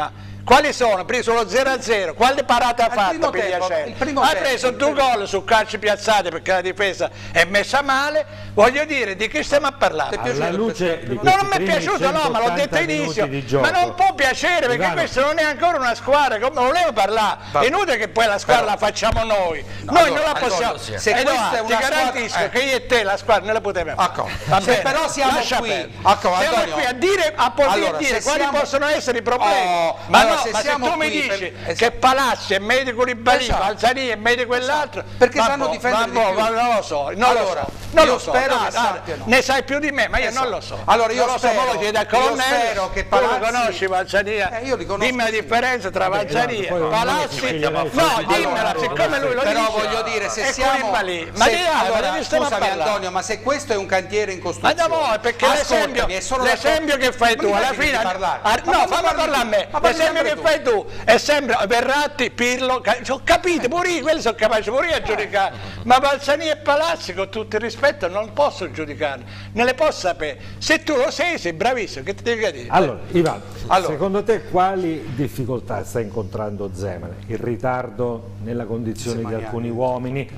Quali sono? Prima sullo zero a zero, quali parate ha fatto Pigliacelli? Ha preso due gol su calci piazzati perché la difesa è messa male, voglio dire, di che stiamo a parlare? Alla luce di no, non mi è piaciuto, no, ma l'ho detto all'inizio, ma non può piacere perché Ivano. questa non è ancora una squadra, come volevo parlare, è inutile che poi la squadra Però, la facciamo noi, no, noi allora, non la possiamo, Antonio, se se questa Edoardo, è una ti garantisco squadra, eh. che io e te la squadra non la potremo fare. Ecco. Va Se bene, però siamo lascia qui, perdere. ecco, siamo Antonio. qui a dire, a poter Allora, dire se quali siamo- possono essere i problemi, Oh, ma, allora, no, se ma se siamo tu mi qui dici per- che Palazzi è meglio di Koulibaly, Esatto. Balzani è meglio di quell'altro, Perché vabbè, sanno difendere di vabbè, più. vabbè, non lo so, non Allora, lo so, non io lo so, spero dai, che dai, sappiano. ne sai più di me, ma io Esatto. non lo so. Allora, io non lo so, spero- ma lo chiedi a io Colonnello, spero che tu lo Palazzi- conosci Balzania, Eh, io li conosco, dimmi la sì. differenza tra Vabbè, Balzania, Edoardo, poi Palazzi, non no, è che ci dimmela, chiediamo- siccome lui lo Però dice, voglio dire, se e siamo Koulibaly, ma se- che ha, allora, ma ne stiamo a scusami parlare? Antonio, ma se questo è un cantiere in Ma costruzione, da voi, perché l'esempio, ascoltami, è solo da- l'esempio che fai Ma tu mi alla fai fine, parlare. ah, Ma no, non fammi parli parlare a tu. me, Ma parli l'esempio sempre che tu. fai tu è sempre Verratti, Pirlo, ca- ho capito, pure io, quelli sono capaci pure io a giudicare, ma Balzani e Palazzi con tutto il rispetto non posso giudicarli, non le posso sapere, se tu lo sei sei bravissimo, che ti devi dire? Allora, Ivano, Allora. secondo te quali difficoltà sta incontrando Zeman? Il ritardo nella condizione di alcuni uomini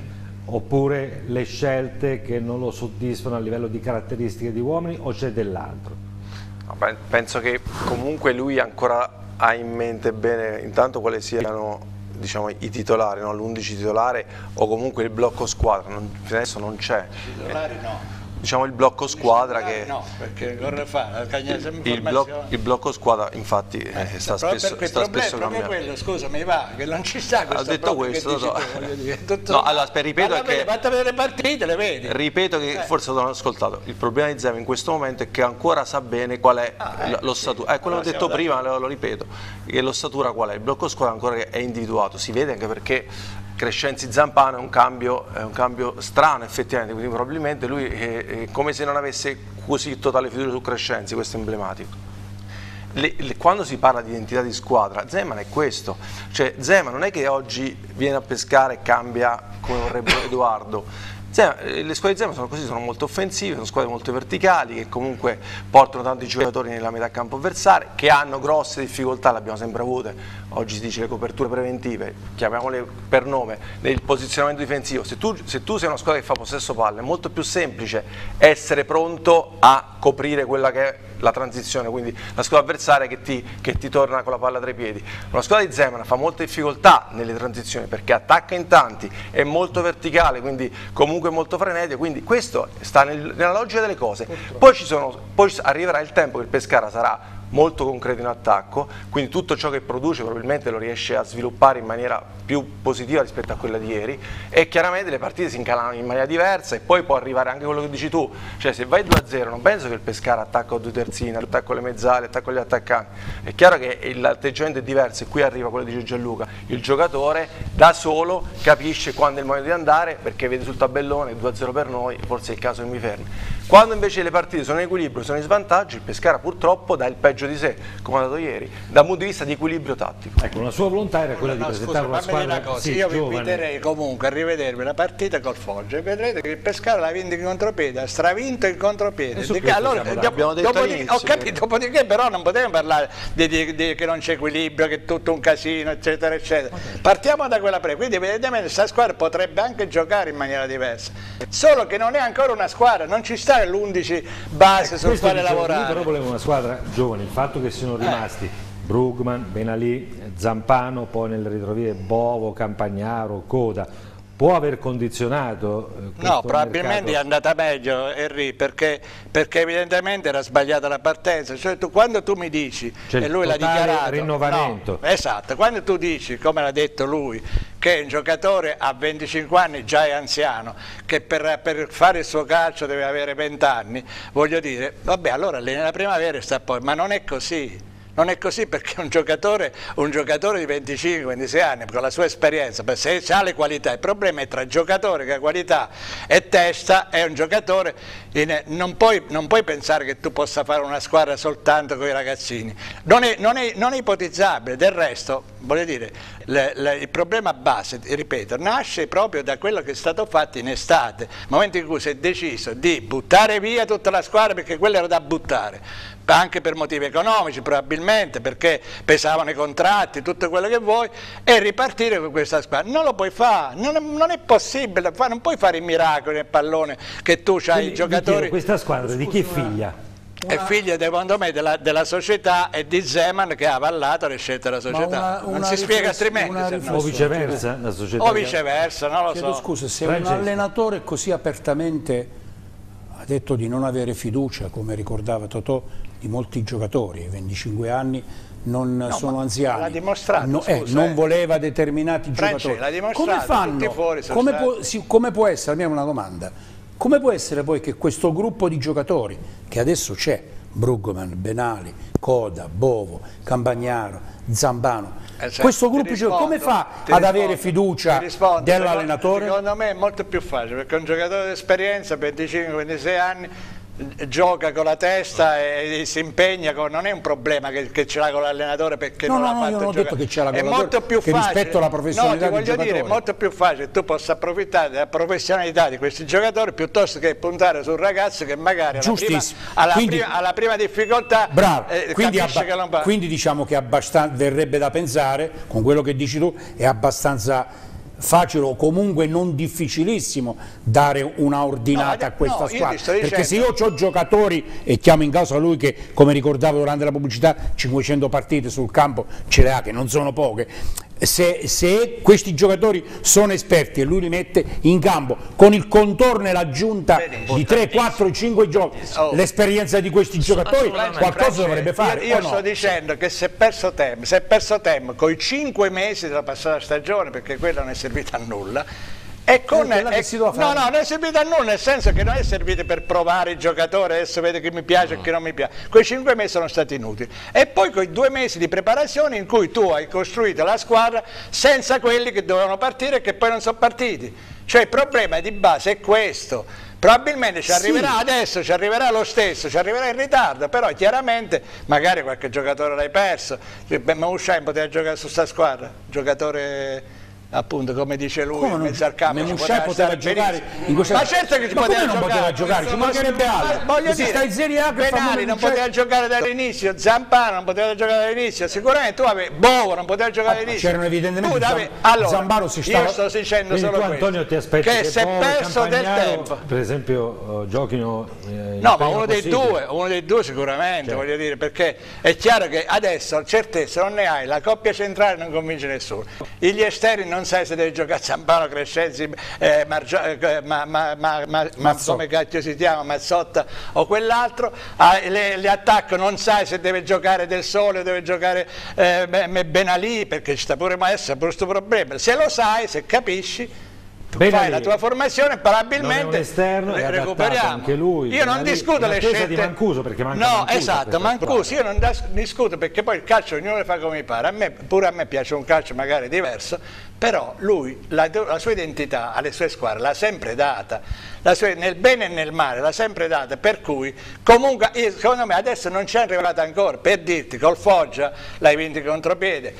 oppure le scelte che non lo soddisfano a livello di caratteristiche di uomini o c'è dell'altro? No, beh, penso che comunque lui ancora ha in mente bene intanto quali siano, diciamo, i titolari, no? l'undici titolare o comunque il blocco squadra, non, fino adesso non c'è. Titolari no. Diciamo il blocco squadra che... No, perché corre fa, la cagna sempre Il, blocco, il blocco squadra infatti eh, sta Proprio spesso, perché il sta problema spesso è proprio cambiando. quello, scusami, va, che non ci sta questo Ha detto blocco questo, che dici no, tu, voglio dire, tutto- no, allora, aspetta, ripeto Valla a che- vedere, Fatti vedere le partite, le vedi. Ripeto che Eh. forse non ho ascoltato, il problema di Zeman in questo momento è che ancora sa bene qual è Ah, eh, l- lo sì. statura, eh, quello che ho Allora detto siamo prima, lo, lo ripeto, che lo statura qual è, il blocco squadra ancora che è individuato, si vede anche perché Crescenzi Zampano è un cambio, è un cambio strano effettivamente, quindi probabilmente lui è, è come se non avesse così totale fiducia su Crescenzi, questo è emblematico. Le, le, quando si parla di identità di squadra, Zeman è questo, cioè Zeman non è che oggi viene a pescare e cambia come vorrebbe Edoardo. Zeman, le squadre di Zeman sono così, sono molto offensive, sono squadre molto verticali che comunque portano tanti giocatori nella metà campo avversaria, che hanno grosse difficoltà, le abbiamo sempre avute, oggi si dice le coperture preventive, chiamiamole per nome, nel posizionamento difensivo. Se tu, se tu sei una squadra che fa possesso palle è molto più semplice essere pronto a coprire quella che è la transizione, quindi la squadra avversaria che ti, che ti torna con la palla tra i piedi. Una squadra di Zeman fa molte difficoltà nelle transizioni perché attacca in tanti, è molto verticale, quindi comunque molto frenetica, quindi questo sta nel, nella logica delle cose. Poi, ci sono, poi arriverà il tempo che il Pescara sarà molto concreto in attacco, quindi tutto ciò che produce probabilmente lo riesce a sviluppare in maniera più positiva rispetto a quella di ieri e chiaramente le partite si incalano in maniera diversa e poi può arrivare anche quello che dici tu, cioè se vai due a zero non penso che il Pescara attacca con due terzine, attacca con le mezzali, attacca con gli attaccanti, è chiaro che l'atteggiamento è diverso e qui arriva quello che dice Gianluca, il giocatore da solo capisce quando è il momento di andare perché vede sul tabellone due a zero per noi, forse è il caso che mi fermi. Quando invece le partite sono in equilibrio, sono in svantaggio, il Pescara purtroppo dà il peggio di sé, come ha dato ieri, dal punto di vista di equilibrio tattico. Ecco, la sua volontà era quella di No, presentare scusa, una fammi dire squadra una cosa, sì, io vi giovane. inviterei comunque a rivedermi la partita col Foggia e vedrete che il Pescara l'ha vinto in contropiede, ha stravinto in contropiede. E su Di- questo allora, siamo dopo- d'accordo. Abbiamo detto dopodiché- all'inizio ho capito, dopodiché però non potevamo parlare di, di- di- che non c'è equilibrio, che è tutto un casino, eccetera, eccetera. Partiamo da quella pre, quindi evidentemente questa squadra potrebbe anche giocare in maniera diversa, solo che non è ancora una squadra, non ci sta l'undici base sul Questo quale dicevo, lavorare. Io però volevo una squadra giovane, il fatto che siano rimasti Brugman, Benalì, Zampano, poi nel ritrovire Bovo, Campagnaro, Coda, può aver condizionato eh, questo No, probabilmente mercato? è andata meglio Henry perché, perché evidentemente era sbagliata la partenza, cioè tu, quando tu mi dici, Cioè, e lui l'ha totale dichiarato, rinnovamento. no, esatto, quando tu dici, come l'ha detto lui, che un giocatore a venticinque anni già è anziano, che per, per fare il suo calcio deve avere venti anni, voglio dire, vabbè allora lì nella primavera sta poi, ma non è così. Non è così perché un giocatore, un giocatore di venticinque ventisei anni con la sua esperienza, se ha le qualità, il problema è tra giocatore che ha qualità e testa è un giocatore, in, non, puoi, non puoi pensare che tu possa fare una squadra soltanto con i ragazzini, non è, non è, non è ipotizzabile, del resto voglio dire, le, le, il problema base, ripeto, nasce proprio da quello che è stato fatto in estate, nel momento in cui si è deciso di buttare via tutta la squadra perché quella era da buttare, anche per motivi economici probabilmente, perché pesavano i contratti, tutto quello che vuoi, e ripartire con questa squadra. Non lo puoi fare, non è, non è possibile, non puoi fare i miracoli nel pallone che tu hai i giocatori. Questa squadra di chi è figlia? È figlia, secondo me, della, della società e di Zeman, che ha avallato le scelte della società. Una, una non si spiega altrimenti. O viceversa, la società. O viceversa, non lo Chiedo so. scusa, se Francesco. un allenatore così apertamente ha detto di non avere fiducia, come ricordava Totò, di molti giocatori, venticinque anni non No, sono anziani, l'ha dimostrato, no, scusa, eh, non eh. voleva determinati Francesco, giocatori. l'ha dimostrato, Come fanno? tutti fuori sono Come stati. può, sì, come può essere, almeno una domanda, come può essere poi che questo gruppo di giocatori, che adesso c'è, Bruggeman, Benali, Coda, Bovo, Campagnaro, Zambano, Eh, cioè, questo ti gruppo di giocatori come rispondo, fa ti ad rispondo, avere fiducia ti rispondo. dell'allenatore? Secondo, secondo me è molto più facile, perché un giocatore di esperienza, venticinque ventisei anni, gioca con la testa e, e si impegna, con, non è un problema che, che ce l'ha con l'allenatore perché No, non no, l'ha no, fatto io non ho giocare. detto che ce l'ha con È l'allenatore, molto più che facile. rispetto alla professionalità no, ti del voglio dire, è giocatore. molto più facile che tu possa approfittare della professionalità di questi giocatori piuttosto che puntare su un ragazzo che magari alla prima, alla Quindi- prima, alla prima difficoltà Bravo, eh, quindi, capisce abba- che non va. quindi diciamo che abbastan- verrebbe da pensare, con quello che dici tu, è abbastanza facile o comunque non difficilissimo dare una ordinata No, a questa no, io ti squadra, sto perché se dicendo- io ho giocatori e chiamo in causa lui che, come ricordavo durante la pubblicità, cinquecento partite sul campo ce le ha, che non sono poche, se, se questi giocatori sono esperti e lui li mette in campo con il contorno e l'aggiunta di tre, quattro, cinque giochi, Oh. l'esperienza di questi giocatori qualcosa Francesco, dovrebbe fare. Io, io o no? sto dicendo che se è perso tempo, se è perso tempo con i cinque mesi della passata stagione, perché quella non è servita a nulla, e con, quella che e- si doveva no, fare. no, non è servita a nulla, nel senso che non è servita per provare il giocatore, adesso vede che mi piace e che non mi piace. Quei cinque mesi sono stati inutili. E poi quei due mesi di preparazione in cui tu hai costruito la squadra senza quelli che dovevano partire e che poi non sono partiti. Cioè il problema di base è questo. Probabilmente ci arriverà Sì. adesso, ci arriverà lo stesso, ci arriverà in ritardo, però chiaramente magari qualche giocatore l'hai perso. Memushain poteva giocare su sta squadra, giocatore appunto come dice lui, Come non- in mezzo al campo. ci Memushain poteva stare giocare benissimo. in questa- Ma certo che ci Ma poteva come non giocare, poteva giocare? Ci mancherebbe altro. Ma voglio Se dire, sta in Serie A che fa Benali non Memushain- poteva giocare dall'inizio, Zampano non poteva giocare dall'inizio, sicuramente tu avevi Bovo non poteva giocare dall'inizio. c'erano evidentemente Tu avevi- Zam- allora, Zambaro si stava- io sto dicendo Quindi solo tu, questo, Antonio, ti aspetti che che si è Bovo, perso del Campagnaro, tempo. per esempio, eh, giochino eh, il No, ma prima uno dei possibile. due, uno dei due sicuramente, Certo. voglio dire, perché è chiaro che adesso certezza non ne hai, la coppia centrale non convince nessuno. Gli esterni non sai se devi giocare Zampano, Crescenzi, eh, Margio- eh, ma, ma, ma, ma, ma come cacchio si chiama, Mazzotta o quell'altro. Ah, le, le attacco non sai se deve giocare Del Sole o deve giocare eh, Be- Benalì, perché ci sta pure Maestro, pure questo problema. Se lo sai, se capisci, tu Benalì fai la tua formazione, probabilmente non è un esterno, è re- adattato recuperiamo. anche lui. Io non Benalì, discuto in le attesa scelte di Mancuso, perché manca no, Mancuso a esatto, questa Mancuso, io non das- discuto perché poi il calcio ognuno lo fa come mi pare. A me, pure a me piace un calcio magari diverso, però lui la, la sua identità alle sue squadre l'ha sempre data, la sua- nel bene e nel male l'ha sempre data, per cui comunque io, secondo me adesso non ci è arrivata ancora, per dirti col Foggia l'hai vinto in contropiede,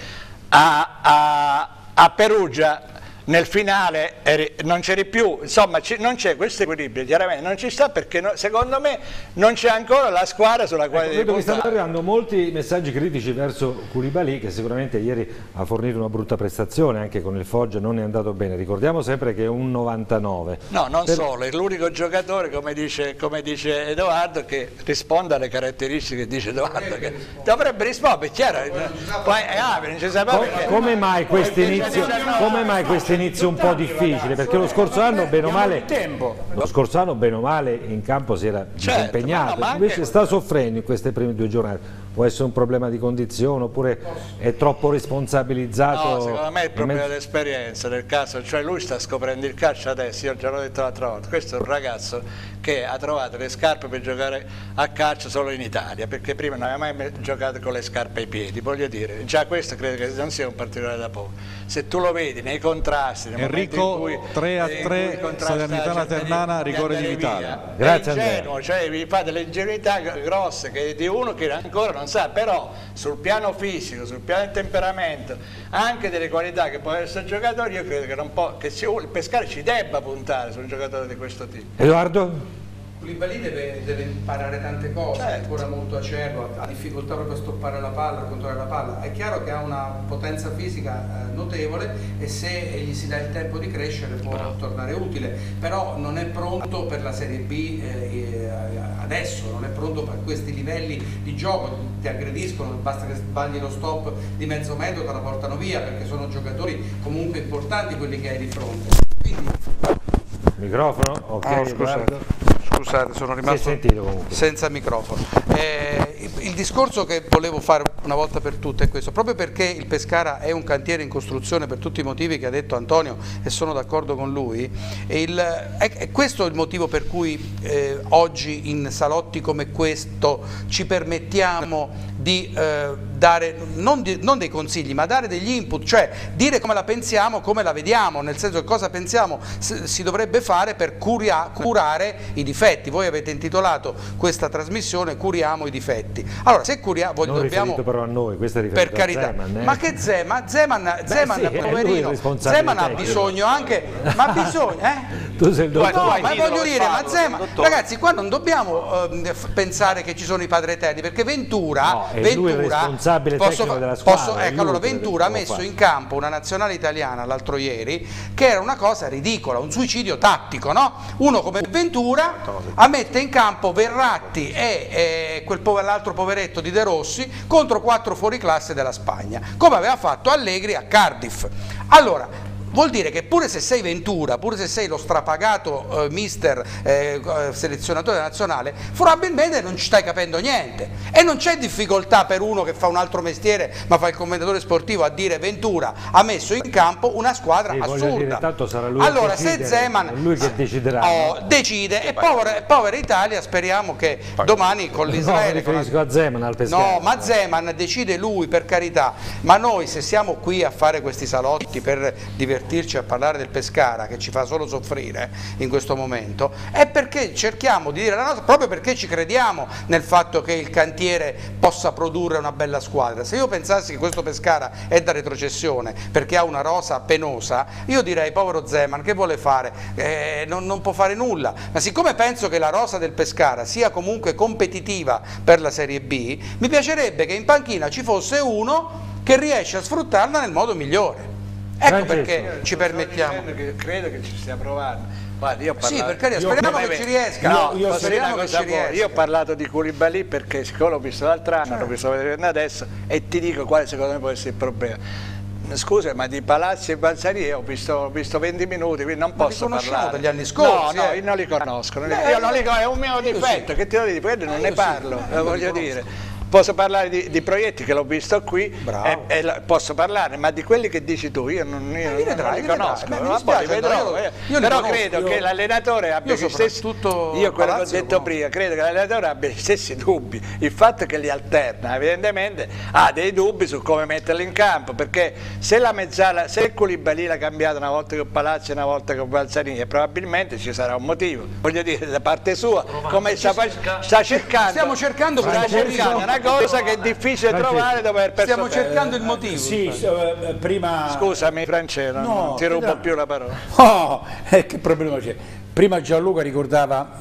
a, a, a Perugia nel finale eri- non c'eri più, insomma ci- non c'è questo equilibrio, chiaramente non ci sta, perché no- secondo me non c'è ancora la squadra sulla quale Ecco, devi vedo che stanno puntare. arrivando molti messaggi critici verso Koulibaly, che sicuramente ieri ha fornito una brutta prestazione, anche con il Foggia non è andato bene. Ricordiamo sempre che è un novantanove. No, non Per- solo, è l'unico giocatore, come dice, come dice Edoardo, che risponde alle caratteristiche che dice Edoardo, che dovrebbe rispondere, è chiaro, poi è ah, non ci sapeva Co- perché. Come mai questo inizio, come mai questo inizio un po' difficile? Perché lo scorso anno bene o male, lo scorso anno bene o male in campo si era Certo, disimpegnato, ma no, ma anche- invece sta soffrendo in queste prime due giornate. Può essere un problema di condizione oppure è troppo responsabilizzato? No, secondo me è il in problema mezzo- dell'esperienza nel caso, cioè lui sta scoprendo il calcio adesso, io già l'ho detto l'altra volta, questo è un ragazzo che ha trovato le scarpe per giocare a calcio solo in Italia, perché prima non aveva mai giocato con le scarpe ai piedi, voglio dire, già questo credo che non sia un particolare da poco. Se tu lo vedi nei contrasti, nei momenti in Enrico cui, tre a in tre, cui contrasta, Salernitana cerca di- Ternana, rigore di andare Vitale. via. Grazie, è ingenuo, cioè vi fate le ingenuità grosse che di uno che ancora non sa, però sul piano fisico, sul piano del temperamento, anche delle qualità che può essere giocatore, io credo che, non può, che si, il Pescara ci debba puntare su un giocatore di questo tipo. Edoardo? Koulibaly deve, deve imparare tante cose, certo. È ancora molto acerbo, ha difficoltà proprio a stoppare la palla, a controllare la palla. È chiaro che ha una potenza fisica eh, notevole e se gli si dà il tempo di crescere può Bravo. tornare utile, però non è pronto per la Serie B eh, adesso, non è pronto per questi livelli di gioco, ti aggrediscono, basta che sbagli lo stop di mezzo metro, te la portano via, perché sono giocatori comunque importanti quelli che hai di fronte. Quindi... Microfono? Ok, oh, scusate. Scusate, sono rimasto senza microfono. Eh, il discorso che volevo fare una volta per tutte è questo, proprio perché il Pescara è un cantiere in costruzione per tutti i motivi che ha detto Antonio e sono d'accordo con lui, e il, è, è questo il motivo per cui eh, oggi in salotti come questo ci permettiamo di eh, dare, non, di, non dei consigli, ma dare degli input, cioè dire come la pensiamo, come la vediamo, nel senso che cosa pensiamo si dovrebbe fare per curia, curare i difetti. Voi avete intitolato questa trasmissione Curiamo i difetti. Allora, se curiamo, voi non dobbiamo... però a noi, questo è per carità, Zeman, eh? ma che Zeman? Zeman, Beh, Zeman sì, poverino, Zeman ha bisogno anche, ma ha bisogno, eh? Tu sei il dottore. No, ma voglio dire, ma Zeman, ragazzi, qua non dobbiamo eh, pensare che ci sono i padri eterni, perché Ventura, no, è Ventura, lui il responsabile posso, tecnico della squadra. Posso, ecco, allora, Ventura ha messo fare. in campo una nazionale italiana l'altro ieri, che era una cosa ridicola, un suicidio tattico, no? Uno come Ventura a mette in campo Verratti e, e quel l'altro poveretto di De Rossi contro quattro fuoriclasse della Spagna, come aveva fatto Allegri a Cardiff. Allora, vuol dire che pure se sei Ventura, pure se sei lo strapagato eh, mister eh, selezionatore nazionale, probabilmente non ci stai capendo niente, e non c'è difficoltà per uno che fa un altro mestiere ma fa il commentatore sportivo a dire Ventura ha messo in campo una squadra sì, assurda. Dire, tanto sarà lui allora decidere, se Zeman è lui che deciderà, oh, no? decide e povera, povera Italia, speriamo che domani con l'Israele... No, mi riferisco a Zeman, al Pescara. No, ma Zeman decide lui, per carità, ma noi se siamo qui a fare questi salotti per divertirci a parlare del Pescara, che ci fa solo soffrire in questo momento, è perché cerchiamo di dire la nostra, proprio perché ci crediamo nel fatto che il cantiere possa produrre una bella squadra. Se io pensassi che questo Pescara è da retrocessione perché ha una rosa penosa, io direi povero Zeman, che vuole fare? Eh, non, non può fare nulla, ma siccome penso che la rosa del Pescara sia comunque competitiva per la Serie B, mi piacerebbe che in panchina ci fosse uno che riesce a sfruttarla nel modo migliore. Ecco perché ci permettiamo. Che credo che ci stia provando. Guarda, io ho parlato... Sì, perché speriamo che ci riesca. No, io, io speriamo che ci riesca. Io ho parlato di Koulibaly perché siccome l'ho visto l'altro anno, l'ho visto vedere adesso, e ti dico quale secondo me può essere il problema. Scusa, ma di Palazzi e Balzani ho visto, ho visto venti minuti, quindi non ma posso parlare. Dagli anni scorsi? No, no, eh. io non li conosco. Non li, io non li, è un mio difetto, sì. Che ti devo dire, quello non ne parlo, sì, lo voglio dire. Posso parlare di, di proietti che l'ho visto qui e, e posso parlarne, ma di quelli che dici tu io non, io eh, vedrai, non li conosco. Vedrai, ma poi vedrò, io, io però conosco, credo io, che l'allenatore abbia gli stessi, io quello che ho detto no. prima, credo che l'allenatore abbia gli stessi dubbi. Il fatto che li alterna evidentemente ha dei dubbi su come metterli in campo, perché se la mezzala, se il Koulibaly l'ha cambiato una volta con Palazzi e una volta con Balzani, probabilmente ci sarà un motivo, voglio dire, da parte sua, come sta, sta cercando, stiamo cercando, sta cercando una cosa che è difficile Francesco. trovare dopo aver perso. Stiamo cercando il motivo. Sì, eh, prima... Scusami Francesco, no, non ti rubo più la parola. Oh, eh, che problema c'è? Prima Gianluca ricordava,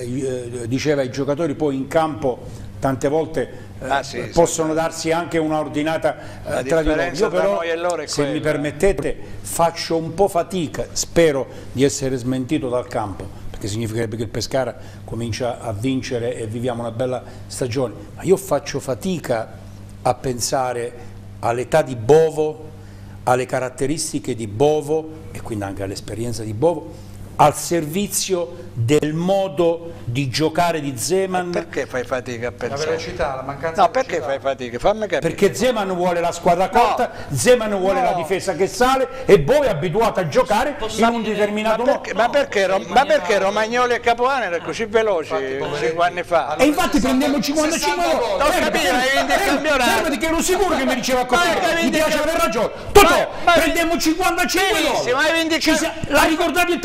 eh, diceva i giocatori poi in campo tante volte eh, ah, sì, possono sì, darsi anche una ordinata eh, tra di loro. Io però, se quella. mi permettete, faccio un po' fatica, spero di essere smentito dal campo, che significherebbe che il Pescara comincia a vincere e viviamo una bella stagione, ma io faccio fatica a pensare all'età di Bovo, alle caratteristiche di Bovo e quindi anche all'esperienza di Bovo, al servizio del modo di giocare di Zeman. E perché fai fatica a pensare? La velocità, la mancanza no, di perché fai fatica? Fammi capire. Perché Zeman vuole la squadra corta, no. Zeman vuole no. la difesa che sale e voi è abituato a giocare in un determinato modo. Ma, ma, perché, no, ma perché Romagnoli e Capuano erano così veloci cinque anni fa? E infatti prendiamo cinquantacinque gol. Non capivo, hai vinto il campionato. Fermati che ero sicuro che mi diceva così. Mi piace aver ragione. Totò, prendiamo cinquantacinque gol. Hai vinto il campionato. L'ha ricordato il telespettatore.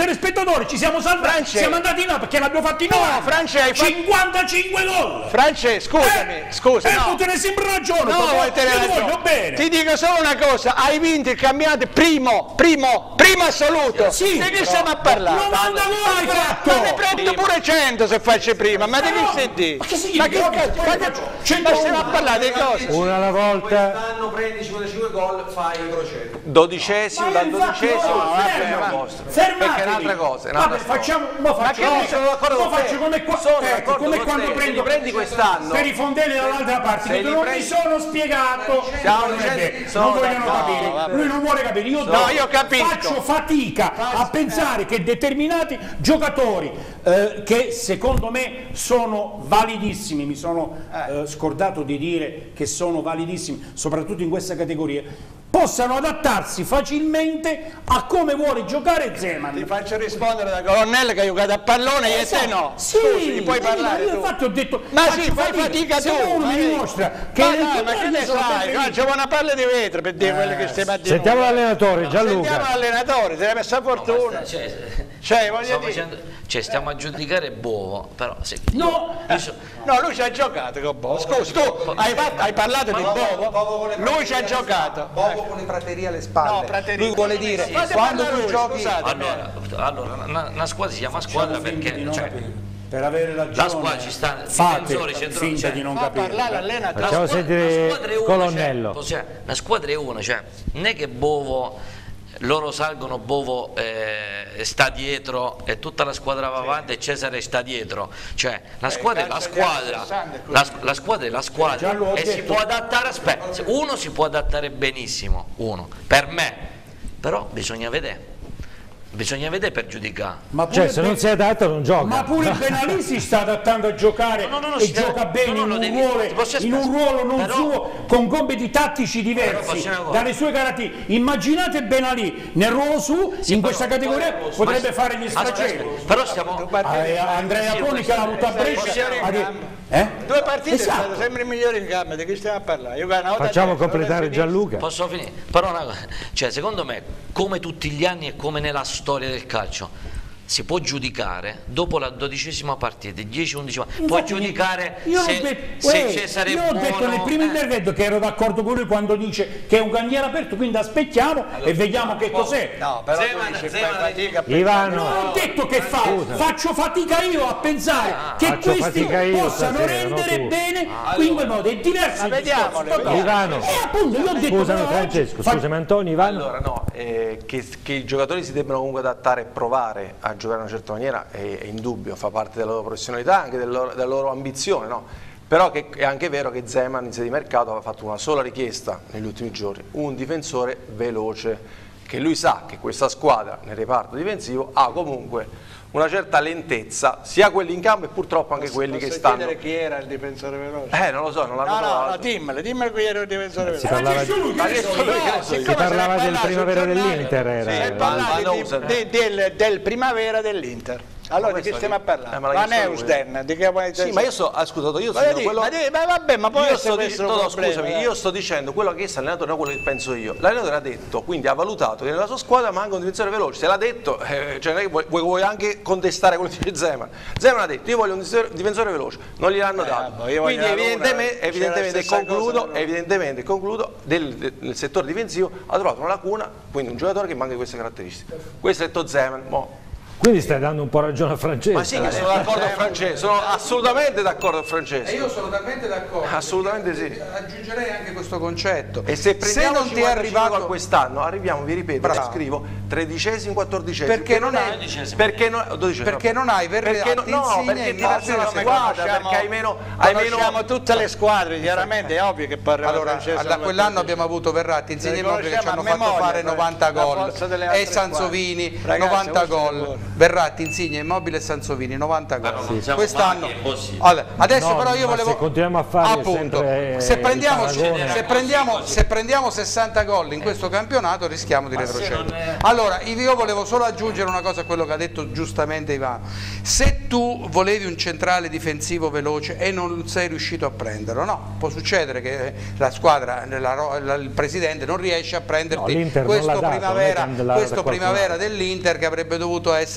giocatori, ci siamo salvati, Francesco. siamo andati là perché l'abbiamo fatto in No, novanta. Francesco, hai fatto- cinquantacinque gol. Francesco, scusami, Eh, scusa, eh, no. tu te ne sembra ragione, No, proprio, vuoi te ne io ti ragione. voglio bene. Ti dico solo una cosa, hai vinto il campionato primo, primo, primo assoluto. Sì, di che però- stiamo a parlare? novanta gol hai fatto. Ma ne prendo pure cento se faccio prima, ma devi sentire. Ma che Ma significa? che Io cazzo? poi Ma faccio che- cento ma stiamo a parlare di cose. Una alla volta. Quest'anno prendi cinquantacinque gol, fai il crociere. Dodicesimo, Ma dal infatti, dodicesimo, no, no, vabbè, fermati, a posto. fermatevi. Perché è un'altra cosa, è Vabbè, un'altra storia. facciamo, mo faccio, Ma che come- no, sono d'accordo mo con te. faccio come, qua- Sono ecco, d'accordo come con quando te. Se prendo li prendi quest'anno- per i fondelli dall'altra parte, Se che li non prendi- mi sono spiegato. Stiamo Non è dicendo- vero, sono non vogliono d'accordo, capire, vabbè. lui non vuole capire. Io, No, do- io capisco. faccio fatica a pensare che determinati giocatori eh, che secondo me sono validissimi, mi sono eh, scordato di dire che sono validissimi, soprattutto in questa categoria, possano adattarsi facilmente a come vuole giocare Zeman. Ti faccio rispondere da colonnello che ha giocato a pallone e te no. Sì, Scusi, puoi ma parlare io tu. infatti ho detto Ma faccio sì, fai fatica se tu. uno ma mi vedi. dimostra che ma nel dai, ma che ne sono sai? sempre Guarda, c'è una palla di vetro per dire quelle che stiamo a dire. Sentiamo noi. l'allenatore, Gianluca. Sentiamo l'allenatore, ti è messa fortuna. Cioè, Cioè, voglio stiamo dire. facendo- cioè, stiamo a giudicare Bovo, però se No, io so- No, lui ci ha giocato con Bovo. Scusa, tu hai, fatto- hai parlato di Bovo? Lui ci ha giocato. Bovo con le praterie alle spalle. No, praterie. Lui vuole dire, Fate quando parlare tu lui, giochi... scusate. allora, allora una, una squadra si chiama squadra perché cioè, per avere ragione la squadra ci sta fate difensori, centro- finta cioè, di non Fa capire. parlare l'allenatore. la Facciamo squadra- sentire la squadra è una, Colonnello. Cioè, cioè, la squadra è una, cioè, non è che Bovo, loro salgono, Bovo eh, sta dietro e tutta la squadra va avanti e Cesare sta dietro, cioè la squadra è la squadra, la, la squadra è la squadra Gianlu, ho e si detto- può adattare, aspetta, uno si può adattare benissimo, uno, per me, però bisogna vedere. Bisogna vedere per giudicare. Ma Cioè, pure se non Ben- si adatta non gioca. Ma pure Benalì si sta adattando a giocare No, no, no, e si sta- gioca bene no, no, in, lo un devi- ruolo, ti posso in un aspettare. ruolo non Però- suo, con compiti tattici diversi facciamo una cosa. dalle sue caratteristiche. Immaginate Benalì nel ruolo su, in questa categoria potrebbe ma- fare gli aspetta, straceri. però stiamo Eh, Andrea Sì, Poni che l'ha avuto a Brescia Possiamo ha detto- in eh? Due partite Esatto. sono state sempre i migliori in campo, di chi stiamo a parlare? Io guardo una volta Facciamo a destra, completare una volta a Gianluca. Posso finire? Però una cosa, cioè secondo me, come tutti gli anni e come nella storia del calcio, si può giudicare dopo la dodicesima partita, dieci undici, puoi Infatti, giudicare io ho se, detto, se uè, Cesare è io ho buono. detto nel primo eh. intervento che ero d'accordo con lui quando dice che è un ganiere aperto, quindi aspettiamo e vediamo che cos'è. No, però tu dici, fai fatica a Ivano. Non ho detto che fa, Scusa. faccio fatica io a pensare che Faccio questi fatica io possano stasera, no rendere tu. bene in quel modo. È diverso. Ma il discorso. vediamole, No, Ivano. E appunto io ho detto Scusami però Francesco, oggi- scusami Antonio, Ivano. Allora no, eh, che, che i giocatori si debbano comunque adattare e provare a giocare in una certa maniera è, è indubbio, fa parte della loro professionalità, anche del loro- della loro ambizione, no? Però che, è anche vero che Zeman in sede di mercato aveva fatto una sola richiesta negli ultimi giorni, un difensore veloce, che lui sa che questa squadra nel reparto difensivo ha comunque una certa lentezza, sia quelli in campo e purtroppo anche quelli che Posso stanno... chiedere chi era il difensore veloce? Eh, non lo so, non l'hanno No, no, trovato. no, dimmelo, dimmelo chi era il difensore Si veloce. parlava, di- Ma che so io, si siccome se parlava ne del parla primavera sul giornale, dell'Inter. si è Era. parlato di- Van Heusen. di- del, del primavera dell'Inter. Allora Ma di che questo stiamo a che- parlare? eh, ma l'ha Van chiesto lui. Heusden, di che vuoi Sì, ma io sto, ah, scusa, io sto Voglio dicendo dire, quello... ma, di- ma vabbè, ma può Io essere sto, di- questo no, un no, problema, scusami, eh. io sto dicendo quello che è l'allenatore, non quello che penso io. L'allenatore ha detto, quindi ha valutato che nella sua squadra manca un difensore veloce. Se l'ha detto, eh, cioè non è che vuoi, vuoi- vuoi anche contestare quello che dice Zeman. Zeman ha detto, io voglio un difensore, difensore veloce, non gliel'hanno Eh, dato. vabbè, io voglio Quindi la Luna, evidentemente, c'era evidentemente, la stessa concludo, cosa, no? evidentemente concludo del, del- nel settore difensivo ha trovato una lacuna, quindi un giocatore che manca di queste caratteristiche. Questo ha detto Zeman. Mo. Quindi stai dando un po' ragione a Francesco. Ma sì, che sono d'accordo con Francesco, sono assolutamente d'accordo con Francesco. E io sono talmente d'accordo. Assolutamente sì. Aggiungerei anche questo concetto. E se prendiamo non ti è arrivato quest'anno, arriviamo, vi ripeto, Bravo. lo scrivo, tredicesimo, quattordicesimo. Perché non hai- Dodicesimo. Perché non, dodicesimo, Perché vabbè. non hai Verratti, Perché no, no, Insigne, perché è Immobile, diversa la come squadra, conosciamo- perché hai meno, hai meno conosciamo tutte le squadre, chiaramente è ovvio che parliamo Allora, da quell'anno abbiamo avuto Verratti, Insigne e Immobile che ci hanno fatto fare novanta gol e Sansovini novanta gol. Verratti, Insigne, Immobile e Sansovini novanta gol. non siamo Quest'anno matti, è possibile. allora, adesso No, però io ma volevo se continuiamo a fare appunto, sempre, eh, se il prendiamo, paragone. se, prendiamo, se prendiamo sessanta gol in questo campionato rischiamo di retrocedere. Allora io volevo solo aggiungere una cosa a quello che ha detto giustamente Ivano. Se tu volevi un centrale difensivo veloce e non sei riuscito a prenderlo, no, può succedere che la squadra, la- la- il presidente non riesce a No, prenderti l'Inter non l'ha questo dato, primavera, non è che l'ha questo dato primavera qualcun dell'Inter che avrebbe dovuto essere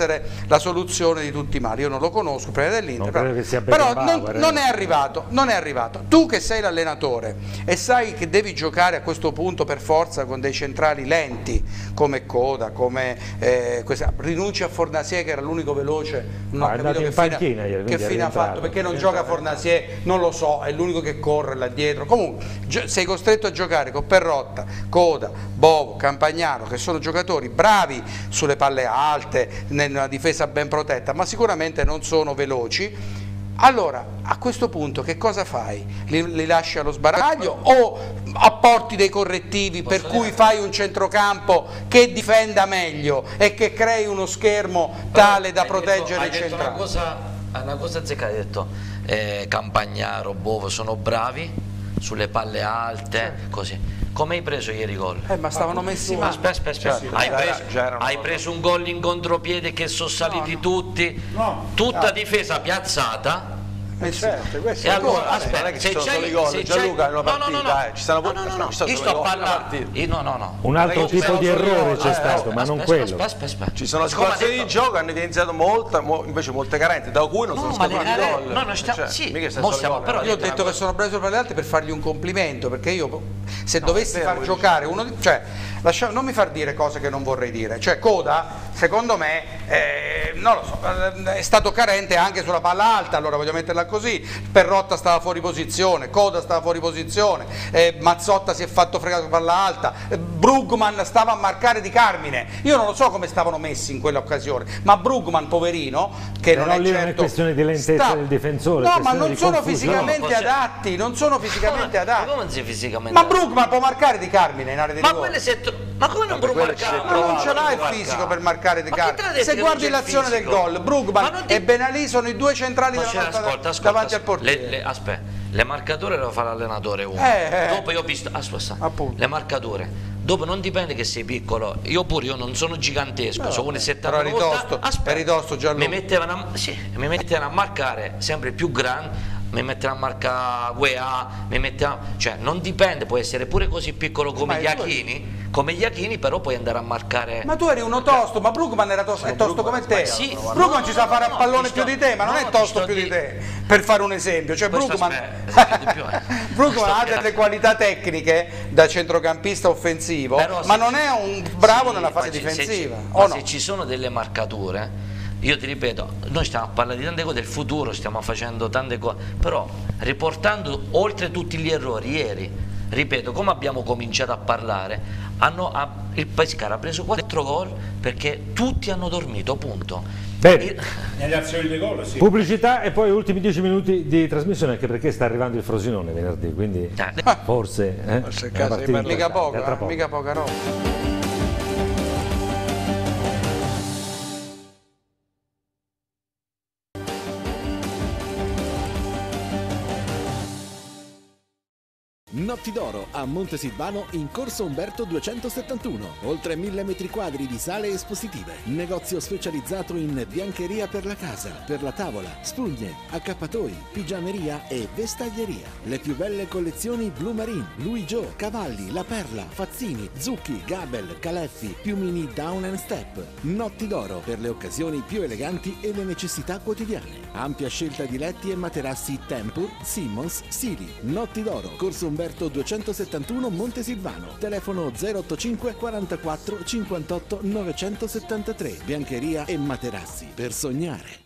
essere la soluzione di tutti i mali. Io non lo conosco, prima dell'Inter, Non credo però, che sia però Beckenbauer, non, eh. non è arrivato, non è arrivato. Tu che sei l'allenatore e sai che devi giocare a questo punto per forza con dei centrali lenti come Coda, come eh, questa, rinunci a Fornasier che era l'unico veloce, non No, ho è capito andato che in fine, panchina ieri, che quindi è fine ha rientrato. fatto, perché non gioca Fornasier, non lo so, è l'unico che corre là dietro. Comunque gio- sei costretto a giocare con Perrotta, Coda, Bovo, Campagnano, che sono giocatori bravi sulle palle alte, nella difesa ben protetta, ma sicuramente non sono veloci. Allora, a questo punto che cosa fai? Li, li lasci allo sbaraglio o apporti dei correttivi per cui fai un centrocampo che difenda meglio e che crei uno schermo tale da proteggere i centrali? Una cosa, una cosa azzecata, hai detto eh, Campagnaro, Bovo sono bravi sulle palle alte, così. Come hai preso ieri i gol? Eh, ma stavano messi male. Aspetta, aspetta, aspetta. Hai, preso, hai preso un gol in contropiede che sono saliti No, no. tutti, No. tutta No. difesa piazzata. Eh certo, questo E è allora, gol, aspetta, non è che ci se sono c'hai- solo i gol, se Gianluca, c'hai- in una no, no, no, partita, no. eh, ci stanno No, no, no, no. ci sono Io solo sto i gol, una parlando. partita. Io- no, no, no. Un altro Non è che ci tipo sono di solo i errore gol, c'è eh, stato, aspetta, ma non aspetta, quello. aspetta, aspetta, aspetta. Ci sono Siccome ha situazioni detto- di gioco che hanno evidenziato molta, mo- invece molte carenze, da cui non No, sono ma le scappati care- gol. no, no, stiamo- Cioè, sì, mica sta mo solo stiamo- gol, però eh. Io ho detto che sono preso per le altre per fargli un complimento, perché io se dovessi è vero, far quello giocare uno di, cioè lascia- non mi far dire cose che non vorrei dire, cioè Coda secondo me eh, non lo so, è stato carente anche sulla palla alta, allora voglio metterla così. Perrotta stava fuori posizione, Coda stava fuori posizione, eh, Mazzotta si è fatto fregare sulla palla alta, eh, Brugman stava a marcare Di Carmine. Io non lo so come stavano messi in quell'occasione, ma Brugman poverino, che Però non è lì non è certo questione di lentezza sta- del difensore, è no, ma questione non di sono confusione. fisicamente No, adatti, non sono fisicamente adatti. Ma come si fisicamente? Ma Brugman può marcare Di Carmine in area di Ma rigore. quelle se tu- ma come non può marcare? Ma non ce l'ha il fisico per marcare Di Ma chi te l'ha Carmine. detto Se che guardi non c'è il l'azione del fisico? gol, Ma Brugman non ti- e Benalì sono i due centrali Ma della c'era- nostra- ascolta, ascolta, davanti al portiere. le, le, aspetta, le marcature le fa l'allenatore uno. Eh, eh. Dopo io ho visto, aspetta, le marcature. Dopo non dipende che sei piccolo, io pure io non sono gigantesco, No, sono uno vabbè, settanta. però eri tosto, eri tosto, Gianluca. Mi mettevano a, sì, mi mettevano a marcare sempre più grande, mi mettevano a marcare U E A, mi mettevano, cioè non dipende, può essere pure così piccolo come Ma gli tu- Achini, come gli Achini, però puoi andare a marcare. Ma tu eri uno tosto, ma Brugman era tosto, è tosto come te. Sì. Brugman No, ci no, sa no, fare no, a pallone ti più sto- di te, ma non no, è ti tosto sto più di di- te, per fare un esempio. Cioè Questo Brugman, aspetta, di più, eh. Brugman ha Questo- delle qualità tecniche da centrocampista offensivo, Però ma se non ci- è un bravo sì, nella fase ma ci- se ci- difensiva. ma o se no? ci sono delle marcature, io ti ripeto, noi stiamo a parlare di tante cose del futuro, stiamo facendo tante cose, però riportando oltre tutti gli errori ieri, ripeto, come abbiamo cominciato a parlare, hanno, ha- il Pescara ha preso quattro gol perché tutti hanno dormito, punto. Bene. Nelle azioni di gol, sì. Pubblicità e poi ultimi dieci minuti di trasmissione, anche perché sta arrivando il Frosinone venerdì, quindi forse eh, Forse è una partita mica importante, poco, tra eh, poco. mica poca roba. Notti d'oro a Montesilvano in corso Umberto duecentosettantuno. Oltre mille metri quadri di sale espositive. Negozio specializzato in biancheria per la casa, per la tavola, spugne, accappatoi, pigiameria e vestaglieria. Le più belle collezioni Blue Marine, Louis Joe, Cavalli, La Perla, Fazzini, Zucchi, Gabel, Caleffi, piumini Down and Step. Notti d'oro per le occasioni più eleganti e le necessità quotidiane. Ampia scelta di letti e materassi Tempur, Simmons, Sili. Notti d'oro, corso Umberto duecentosettantuno Montesilvano. Telefono zero ottocinque quarantaquattro cinquantotto novecentosettantatré. Biancheria e materassi per sognare.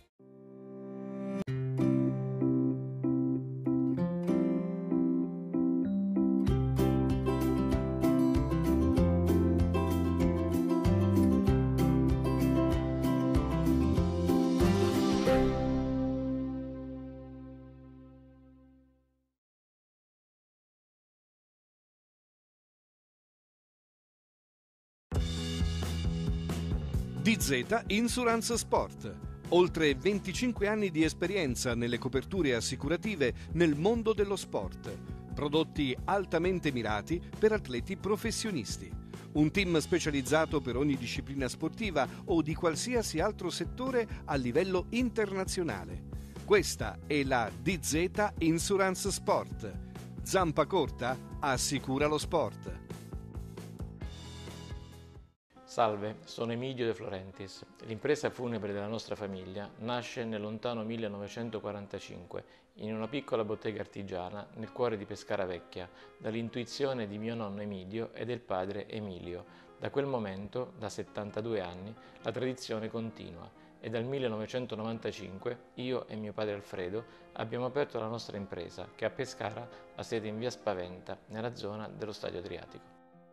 D Z Insurance Sport. Oltre venticinque anni di esperienza nelle coperture assicurative nel mondo dello sport. Prodotti altamente mirati per atleti professionisti. Un team specializzato per ogni disciplina sportiva o di qualsiasi altro settore a livello internazionale. Questa è la D Z Insurance Sport. Zampa corta? Assicura lo sport. Salve, sono Emidio De Florentis. L'impresa funebre della nostra famiglia nasce nel lontano millenovecentoquarantacinque in una piccola bottega artigiana nel cuore di Pescara Vecchia, dall'intuizione di mio nonno Emidio e del padre Emilio. Da quel momento, da settantadue anni, la tradizione continua e dal millenovecentonovantacinque io e mio padre Alfredo abbiamo aperto la nostra impresa che a Pescara ha sede in via Spaventa, nella zona dello Stadio Adriatico.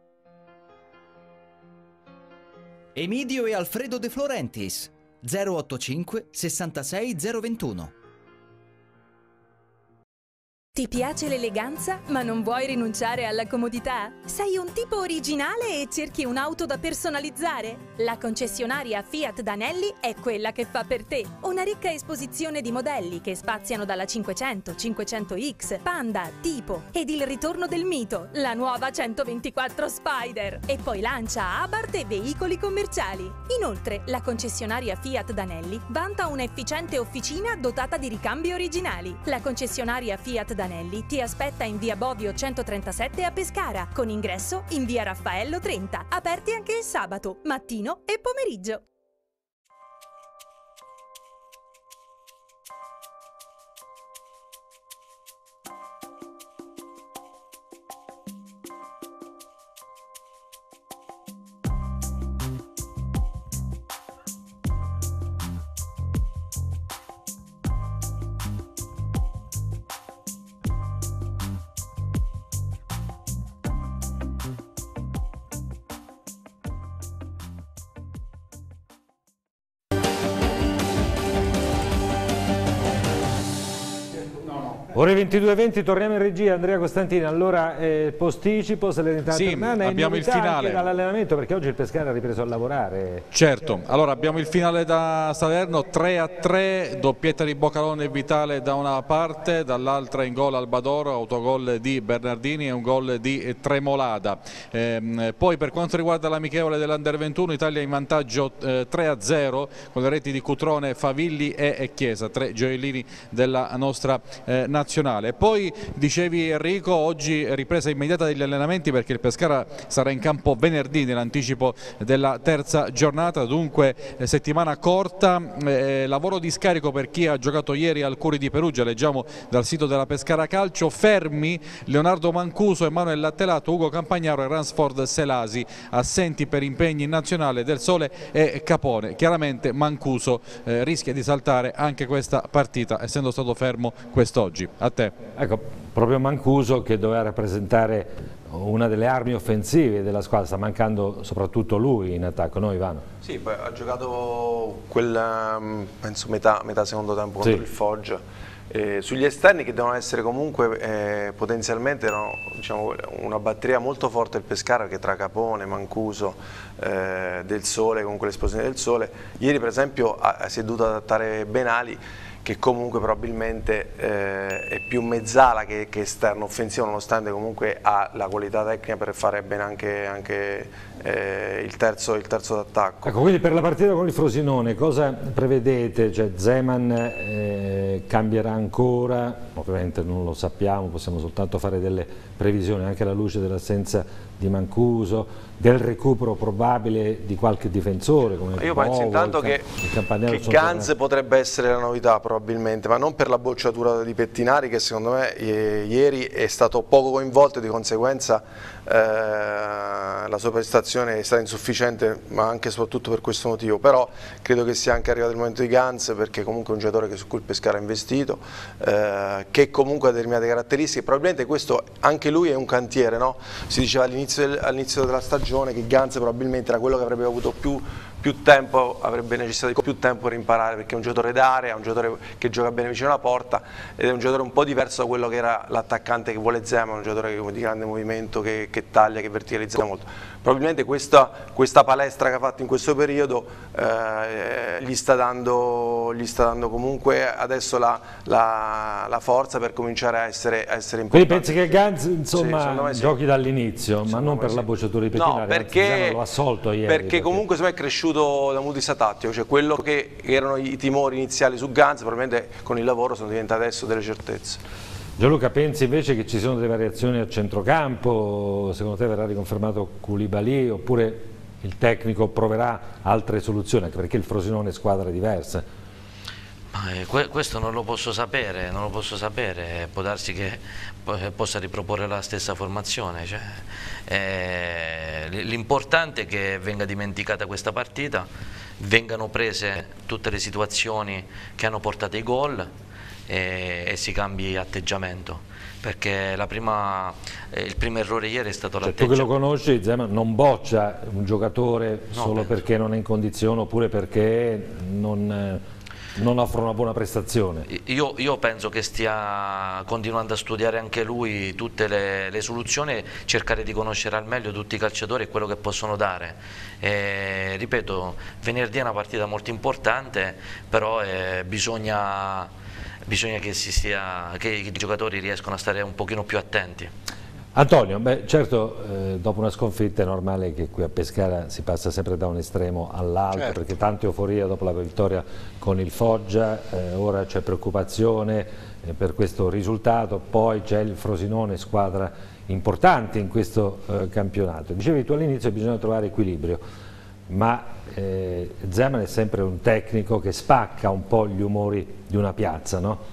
Emidio e Alfredo De Florentis, zero ottantacinque sessantasei zero ventuno. Ti piace l'eleganza, ma non vuoi rinunciare alla comodità? Sei un tipo originale e cerchi un'auto da personalizzare? La concessionaria Fiat Danelli è quella che fa per te. Una ricca esposizione di modelli che spaziano dalla cinquecento, cinquecento X, Panda, Tipo ed il ritorno del mito, la nuova centoventiquattro Spider. E poi lancia Abarth e veicoli commerciali. Inoltre, la concessionaria Fiat Danelli vanta un'efficiente officina dotata di ricambi originali. La concessionaria Fiat Danelli ti aspetta in via Bovio centotrentasette a Pescara, con ingresso in via Raffaello trenta, aperti anche il sabato, mattino e pomeriggio. Ore ventidue e venti, torniamo in regia. Andrea Costantini, allora eh, posticipo, Salernitana sì, Ternana, abbiamo il finale anche dall'allenamento, perché oggi il Pescara ha ripreso a lavorare. Certo, allora abbiamo il finale da Salerno, tre a tre, doppietta di Boccalone e Vitale da una parte, dall'altra in gol Albadoro, autogol di Bernardini e un gol di Tremolada. Eh, poi per quanto riguarda l'amichevole dell'Under ventuno, Italia in vantaggio eh, tre a zero con le reti di Cutrone, Favilli e, e Chiesa, tre gioiellini della nostra eh, nazionale. Poi dicevi Enrico, oggi ripresa immediata degli allenamenti perché il Pescara sarà in campo venerdì nell'anticipo della terza giornata, dunque eh, settimana corta, eh, lavoro di scarico per chi ha giocato ieri al Curi di Perugia, leggiamo dal sito della Pescara Calcio, fermi Leonardo Mancuso, Emanuele Lattelato, Ugo Campagnaro e Ransford Selasi, assenti per impegni in nazionale Del Sole e Capone. Chiaramente Mancuso eh, rischia di saltare anche questa partita essendo stato fermo quest'oggi. A te. Ecco, proprio Mancuso che doveva rappresentare una delle armi offensive della squadra, sta mancando soprattutto lui in attacco, no Ivano? Sì, poi ha giocato quel, penso metà, metà secondo tempo contro sì. il Foggia. Eh, sugli esterni che devono essere comunque eh, potenzialmente no, diciamo, una batteria molto forte il Pescara, che tra Capone, Mancuso, eh, Del Sole, comunque l'esplosione del Sole. Ieri per esempio ha, si è dovuto adattare Benali, che comunque probabilmente eh, è più mezzala che, che esterno offensivo, nonostante comunque ha la qualità tecnica per fare bene anche, anche eh, il terzo, il terzo d'attacco. Ecco, quindi per la partita con il Frosinone cosa prevedete? Cioè Zeman eh, cambierà ancora? Ovviamente non lo sappiamo, possiamo soltanto fare delle previsioni anche alla luce dell'assenza di Mancuso, del recupero probabile di qualche difensore come io penso intanto che, che Ganz potrebbe essere la novità probabilmente, ma non per la bocciatura di Pettinari, che secondo me ieri è stato poco coinvolto e di conseguenza eh, la sua prestazione è stata insufficiente, ma anche e soprattutto per questo motivo. Però credo che sia anche arrivato il momento di Ganz, perché comunque è un giocatore che su cui il Pescara ha investito, eh, che comunque ha determinate caratteristiche. Probabilmente questo, anche lui è un cantiere, no? Si diceva all'inizio del, all'inizio della stagione che Ganz probabilmente era quello che avrebbe avuto più, più tempo, avrebbe necessitato di più tempo per imparare, perché è un giocatore d'area, è un giocatore che gioca bene vicino alla porta ed è un giocatore un po' diverso da quello che era l'attaccante che vuole Zeman, un giocatore di grande movimento, che, che taglia, che verticalizza molto. Probabilmente questa, questa palestra che ha fatto in questo periodo eh, gli, sta dando, gli sta dando comunque adesso la, la, la forza per cominciare a essere, a essere importante. Quindi pensi che Ganz insomma sì, giochi sì. dall'inizio, ma non per sì. la bocciatura di Pettinari? No, perché, l'ho assolto ieri. Perché, perché comunque secondo me è cresciuto da un punto di vista tattico, cioè quello che erano i timori iniziali su Ganz probabilmente con il lavoro sono diventate adesso delle certezze. Gianluca, pensi invece che ci sono delle variazioni a centrocampo? Secondo te verrà riconfermato Koulibaly oppure il tecnico proverà altre soluzioni, anche perché il Frosinone è squadra diversa. Ma, eh, que questo non lo posso sapere, non lo posso sapere, può darsi che possa riproporre la stessa formazione, cioè, eh, l'importante è che venga dimenticata questa partita, vengano prese tutte le situazioni che hanno portato ai gol e, e si cambi atteggiamento, perché la prima, eh, il primo errore ieri è stato Cioè, l'atteggiamento. tu che lo conosci, Zeman non boccia un giocatore No, solo beh. perché non è in condizione oppure perché non, non offre una buona prestazione. Io, io penso che stia continuando a studiare anche lui tutte le, le soluzioni, cercare di conoscere al meglio tutti i calciatori e quello che possono dare. E, ripeto, venerdì è una partita molto importante, però eh, bisogna, bisogna che, si sia, che i giocatori riescano a stare un pochino più attenti. Antonio, beh, certo, eh, dopo una sconfitta è normale che qui a Pescara si passa sempre da un estremo all'altro, Certo. perché tanta euforia dopo la vittoria con il Foggia, eh, ora c'è preoccupazione eh, per questo risultato, poi c'è il Frosinone, squadra importante in questo eh, campionato. Dicevi tu all'inizio che bisogna trovare equilibrio, ma eh, Zeman è sempre un tecnico che spacca un po' gli umori di una piazza, no?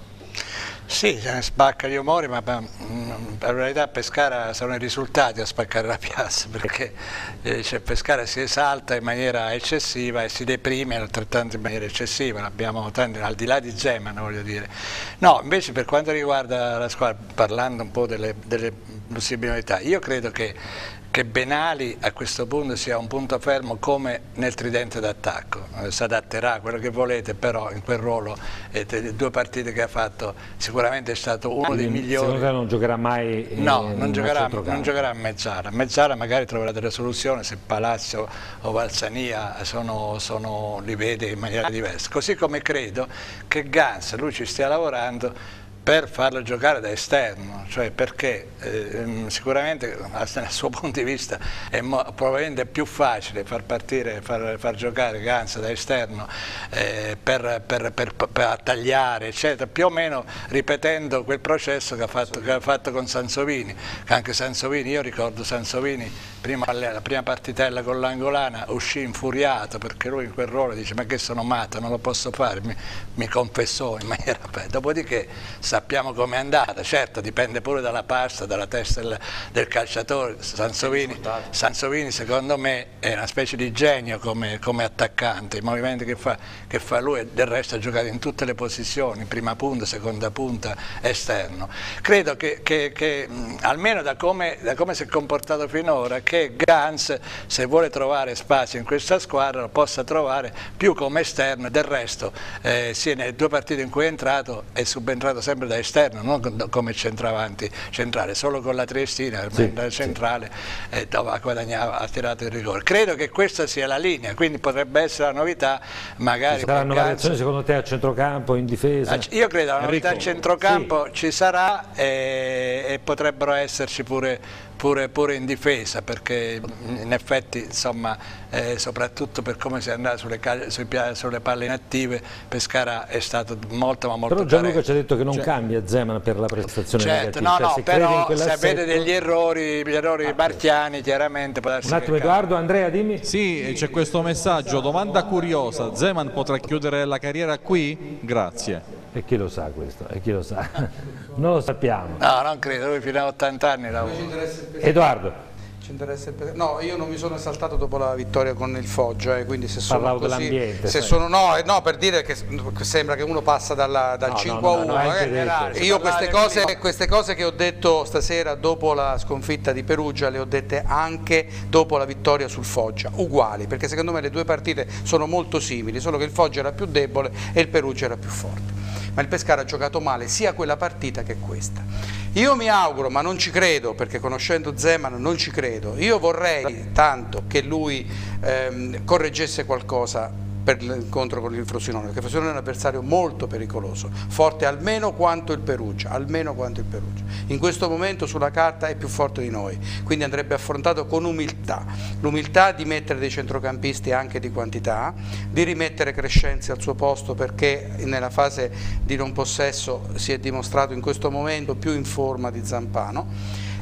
Sì, se ne spacca gli umori, ma per la verità a Pescara sono i risultati a spaccare la piazza, perché eh, cioè Pescara si esalta in maniera eccessiva e si deprime altrettanto in maniera eccessiva, abbiamo tanti, al di là di Zeman, voglio dire. No, invece per quanto riguarda la squadra, parlando un po' delle, delle possibilità, io credo che che Benali a questo punto sia un punto fermo come nel tridente d'attacco, eh, si adatterà a quello che volete, però in quel ruolo, eh, le due partite che ha fatto sicuramente è stato uno dei migliori. Secondo te non giocherà mai? Eh, No, non giocherà, a non giocherà a mezzala, a mezzala magari troverà delle soluzioni se Palazzo o Valsania sono, sono, li vede in maniera diversa, così come credo che Gans, lui ci stia lavorando per farlo giocare da esterno, cioè perché eh, sicuramente dal suo punto di vista è probabilmente più facile far partire, far, far giocare Gans da esterno eh, per, per, per, per tagliare, eccetera, più o meno ripetendo quel processo che ha fatto, che ha fatto con Sansovini, che anche Sansovini, io ricordo Sansovini, prima, la prima partitella con l'Angolana uscì infuriato perché lui in quel ruolo dice ma che sono matto, non lo posso fare, mi, mi confessò in maniera aperta, dopodiché sappiamo com'è andata, certo dipende pure dalla pasta, dalla testa del, del calciatore. Sansovini, Sansovini secondo me è una specie di genio come, come attaccante, i movimenti che fa, che fa lui del resto ha giocato in tutte le posizioni, prima punta, seconda punta, esterno. Credo che, che, che mh, almeno da come, da come si è comportato finora, che Gans se vuole trovare spazio in questa squadra lo possa trovare più come esterno, del resto eh, sia nelle due partite in cui è entrato è subentrato sempre da esterno, non come centravanti centrale, solo con la Triestina, sì, centrale sì. eh, dove guadagnava, ha tirato il rigore. Credo che questa sia la linea, quindi potrebbe essere la novità, magari. Ci saranno variazioni secondo te a centrocampo, in difesa? Io credo che la novità a centrocampo sì. ci sarà e, e potrebbero esserci pure Pure, pure in difesa, perché in effetti insomma eh, soprattutto per come si è andato sulle, sui, sulle palle inattive Pescara è stato molto ma molto però Gianluca carente. ci ha detto che non cioè, cambia Zeman per la prestazione certo, negativa, no, cioè, no, se però se assetto... avete degli errori, gli errori ah, marchiani chiaramente può darsi un attimo Edoardo, Andrea dimmi. Sì, c'è questo messaggio, domanda curiosa, Zeman potrà chiudere la carriera qui? Grazie. E chi lo sa questo? E chi lo sa? Non lo sappiamo. No, non credo, lui fino a ottanta anni lavora. Edoardo. Ci interessa il... No, io non mi sono esaltato dopo la vittoria con il Foggia, eh, quindi se sono Parlavo così, dell'ambiente. Se sono, no, no, per dire che sembra che uno passa dalla, dal no, cinque a uno. No, no, no, eh. Io queste cose, queste cose che ho detto stasera dopo la sconfitta di Perugia le ho dette anche dopo la vittoria sul Foggia, uguali, perché secondo me le due partite sono molto simili, solo che il Foggia era più debole e il Perugia era più forte. Ma il Pescara ha giocato male sia quella partita che questa. Io mi auguro, ma non ci credo, perché conoscendo Zeman non ci credo, io vorrei tanto che lui ehm, correggesse qualcosa per l'incontro con il Frosinone, perché il Frosinone è un avversario molto pericoloso, forte almeno quanto il Perugia, almeno quanto il Perugia. In questo momento sulla carta è più forte di noi, quindi andrebbe affrontato con umiltà, l'umiltà di mettere dei centrocampisti anche di quantità, di rimettere Crescenzi al suo posto perché nella fase di non possesso si è dimostrato in questo momento più in forma di Zampano,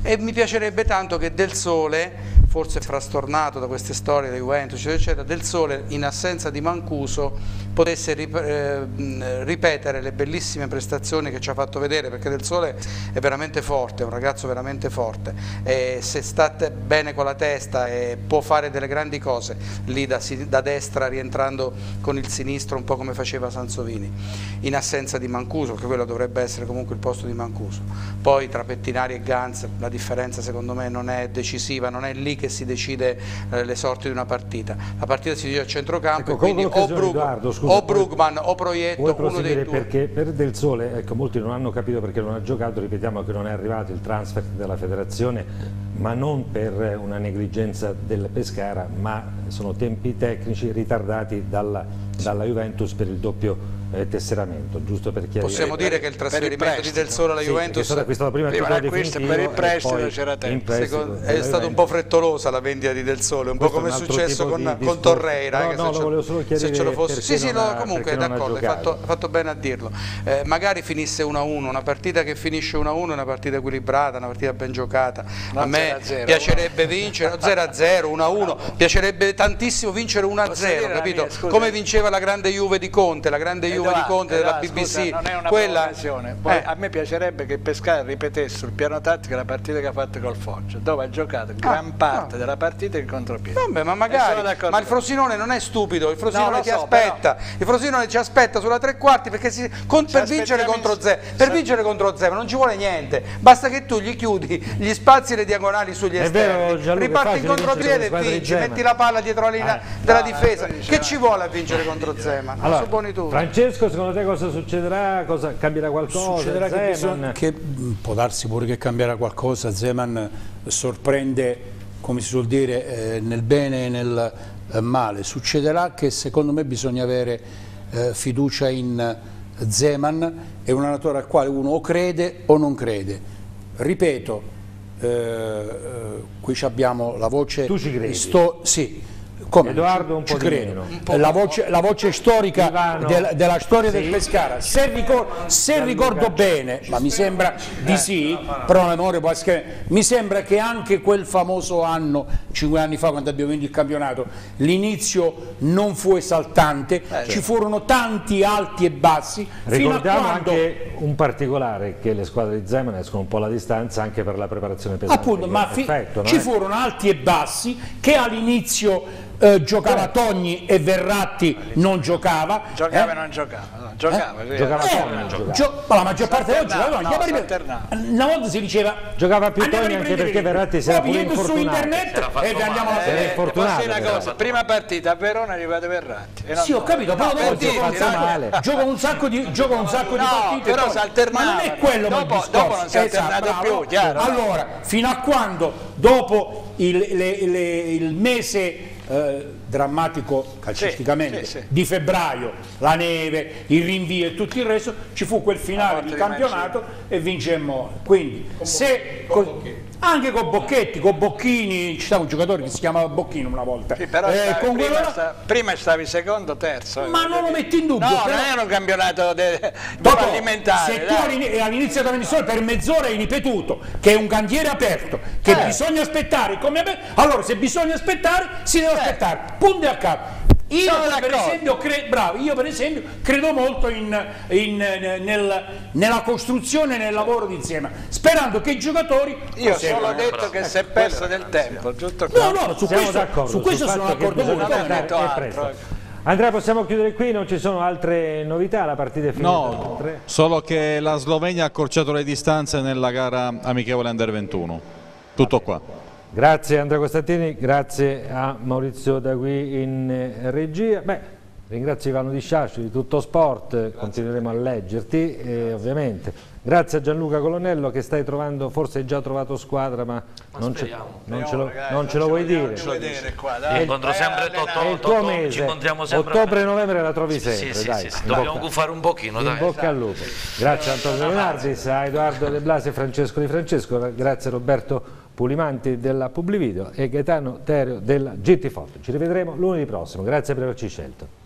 e mi piacerebbe tanto che Del Sole, forse frastornato da queste storie di Juventus eccetera, eccetera, Del Sole in assenza di Mancuso potesse rip eh, ripetere le bellissime prestazioni che ci ha fatto vedere, perché Del Sole è veramente forte, è un ragazzo veramente forte, e se sta bene con la testa e può fare delle grandi cose lì da, da destra rientrando con il sinistro un po' come faceva Sansovini, in assenza di Mancuso, che quello dovrebbe essere comunque il posto di Mancuso. Poi tra Pettinari e Ganz la differenza secondo me non è decisiva, non è lì che si decide eh, le sorti di una partita, la partita si decide a centrocampo, ecco, e quindi o, Brug Edoardo, scusa, o Brugman o Proietto, uno dei due. Perché per Del Sole, ecco, molti non hanno capito perché non ha giocato, ripetiamo che non è arrivato il transfer della federazione, ma non per una negligenza del Pescara, ma sono tempi tecnici ritardati dalla, dalla Juventus per il doppio eh, tesseramento, giusto per chiarire. Possiamo dire che il trasferimento di Del Sole alla sì, Juventus è stato acquistato prima, prima acquisto per il prestito c'era tempo. Secondo, è stata un po' frettolosa la vendita di Del Sole, un Questo po' come è successo con, di con Torreira. No, eh, no, se, lo volevo solo chiarire, se ce lo fosse. Sì, sì, no, comunque d'accordo, hai fatto, fatto bene a dirlo. Eh, magari finisse uno a uno, una partita che finisce uno a uno è una partita equilibrata, una partita ben giocata. No, a me piacerebbe vincere zero a zero, uno a uno, piacerebbe tantissimo vincere uno a zero, capito? Mia, come vinceva la grande Juve di Conte, la grande Juve Edoardo, di Conte della B B C. Scusa, non è una quella... provocazione. Poi, eh. A me piacerebbe che Pescara ripetesse sul piano tattico la partita che ha fatto col Foggia, dove ha giocato gran ah, parte no. della partita in contropiede. Vabbè, ma magari, ma il Frosinone non è stupido, il Frosinone no, ti so, aspetta, però... il Frosinone ci aspetta sulla tre quarti perché si, con, per, vincere contro Zema, per vincere contro Zema non ci vuole niente, basta che tu gli chiudi gli spazi e le diagonali sugli è esterni, vero, riparti in contropiede e vinci, metti la palla dietro la linea eh, della no, difesa, che ci vuole a vincere contro Zema? Allora, supponi tu. Francesco, secondo te cosa succederà? Cosa, cambierà qualcosa? Succederà che, bisogna, che può darsi pure che cambierà qualcosa. Zeman sorprende, come si suol dire, eh, nel bene e nel eh, male. Succederà che secondo me bisogna avere eh, fiducia in Zeman, è un allenatore al quale uno o crede o non crede. Ripeto, eh, eh, qui abbiamo la voce... Tu ci credi? Sto, sì. Come? Edoardo un ci po' di credo. meno. La voce, la voce storica Ivano, del, della storia sì. del Pescara, se, ricor se ricordo bene, ma mi sembra di sì, però la memoria può essere, mi sembra che anche quel famoso anno, cinque anni fa quando abbiamo vinto il campionato, l'inizio non fu esaltante, eh, ci furono tanti alti e bassi. Ricordiamo fino a quando... anche un particolare, che le squadre di Zeman escono un po' alla distanza anche per la preparazione pesante. Appunto, ma perfetto, ci no? furono alti e bassi che all'inizio Eh, giocava Togni e Verratti non giocava. Giocava eh? e non giocava. No, giocava, eh? sì, giocava eh, Togni, giocava. Gio ma la maggior parte dei giocava. No, una volta si diceva giocava più Togni anche perché Verratti si era pure infortunato. Su internet e andiamo alla era infortunato. Una cosa, prima partita a Verona è arrivato Verratti. Sì, ho capito, però no, gioca un sacco di gioca un sacco no, di partite. Però si alternava. Ma non è quello dopo, il discorso. Dopo non si è alternato esatto, più, chiaro. Allora, fino a quando dopo il, le, le, il mese Eh, drammatico calcisticamente sì, sì, sì. di febbraio, la neve, il rinvio e tutto il resto, ci fu quel finale di campionato e vincemmo. Quindi con se con anche con Bocchetti, con Bocchini, ci stava un giocatore che si chiamava Bocchino una volta. Sì, però eh, stavi, con prima, quello... sta, prima stavi secondo, terzo. Ma non lo metti in dubbio. No, però... non è un campionato Dopo, alimentare. Se tu all'inizio della trasmissione per mezz'ora hai ripetuto che è un cantiere aperto, che eh. bisogna aspettare, come allora se bisogna aspettare si deve eh. aspettare, punto a capo. Io per, esempio, bravo, io per esempio credo molto in, in, nel, nella costruzione e nel lavoro di insieme, sperando che i giocatori... Io solo ho detto che si è perso del tempo, giusto? No, no, su questo, su questo sono d'accordo con voi. Andrea, possiamo chiudere qui, non ci sono altre novità, la partita è finita? No, solo che la Slovenia ha accorciato le distanze nella gara amichevole Under ventuno, tutto qua. Grazie Andrea Costantini, grazie a Maurizio Dagui in regia. Beh, ringrazio Ivano Di Sciascio di Tutto Sport, grazie, continueremo a leggerti eh, ovviamente. Grazie a Gianluca Colonnello che stai trovando, forse hai già trovato squadra ma, ma non, ce, non, ce lo, ragazzi, non ce lo vuoi dire. Qua, dai. Incontro sempre è il tuo mese, ci incontriamo sempre ottobre e novembre la trovi sempre. Sì, sì, dai, sì, sì. Dobbiamo gufare un pochino. In dai. bocca al lupo. Grazie a Antonio Leonardis, a Edoardo De Blasi e Francesco Di Francesco, grazie a Roberto Pulimanti della Publivideo e Gaetano Terio della G T Foto. Ci rivedremo lunedì prossimo, grazie per averci scelto.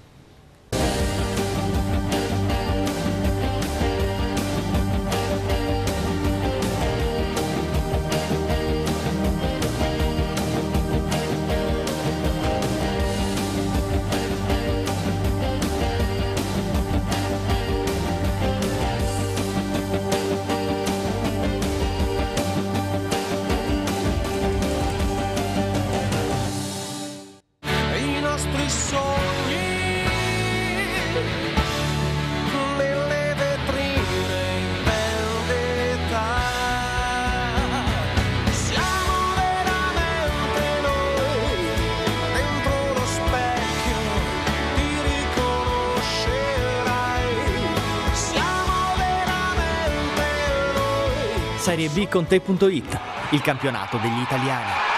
nostri sogni nelle vetrine in vendetta. Siamo veramente noi dentro lo specchio, ti riconoscerai. Siamo veramente noi. Serie B con te punto it, il campionato degli italiani.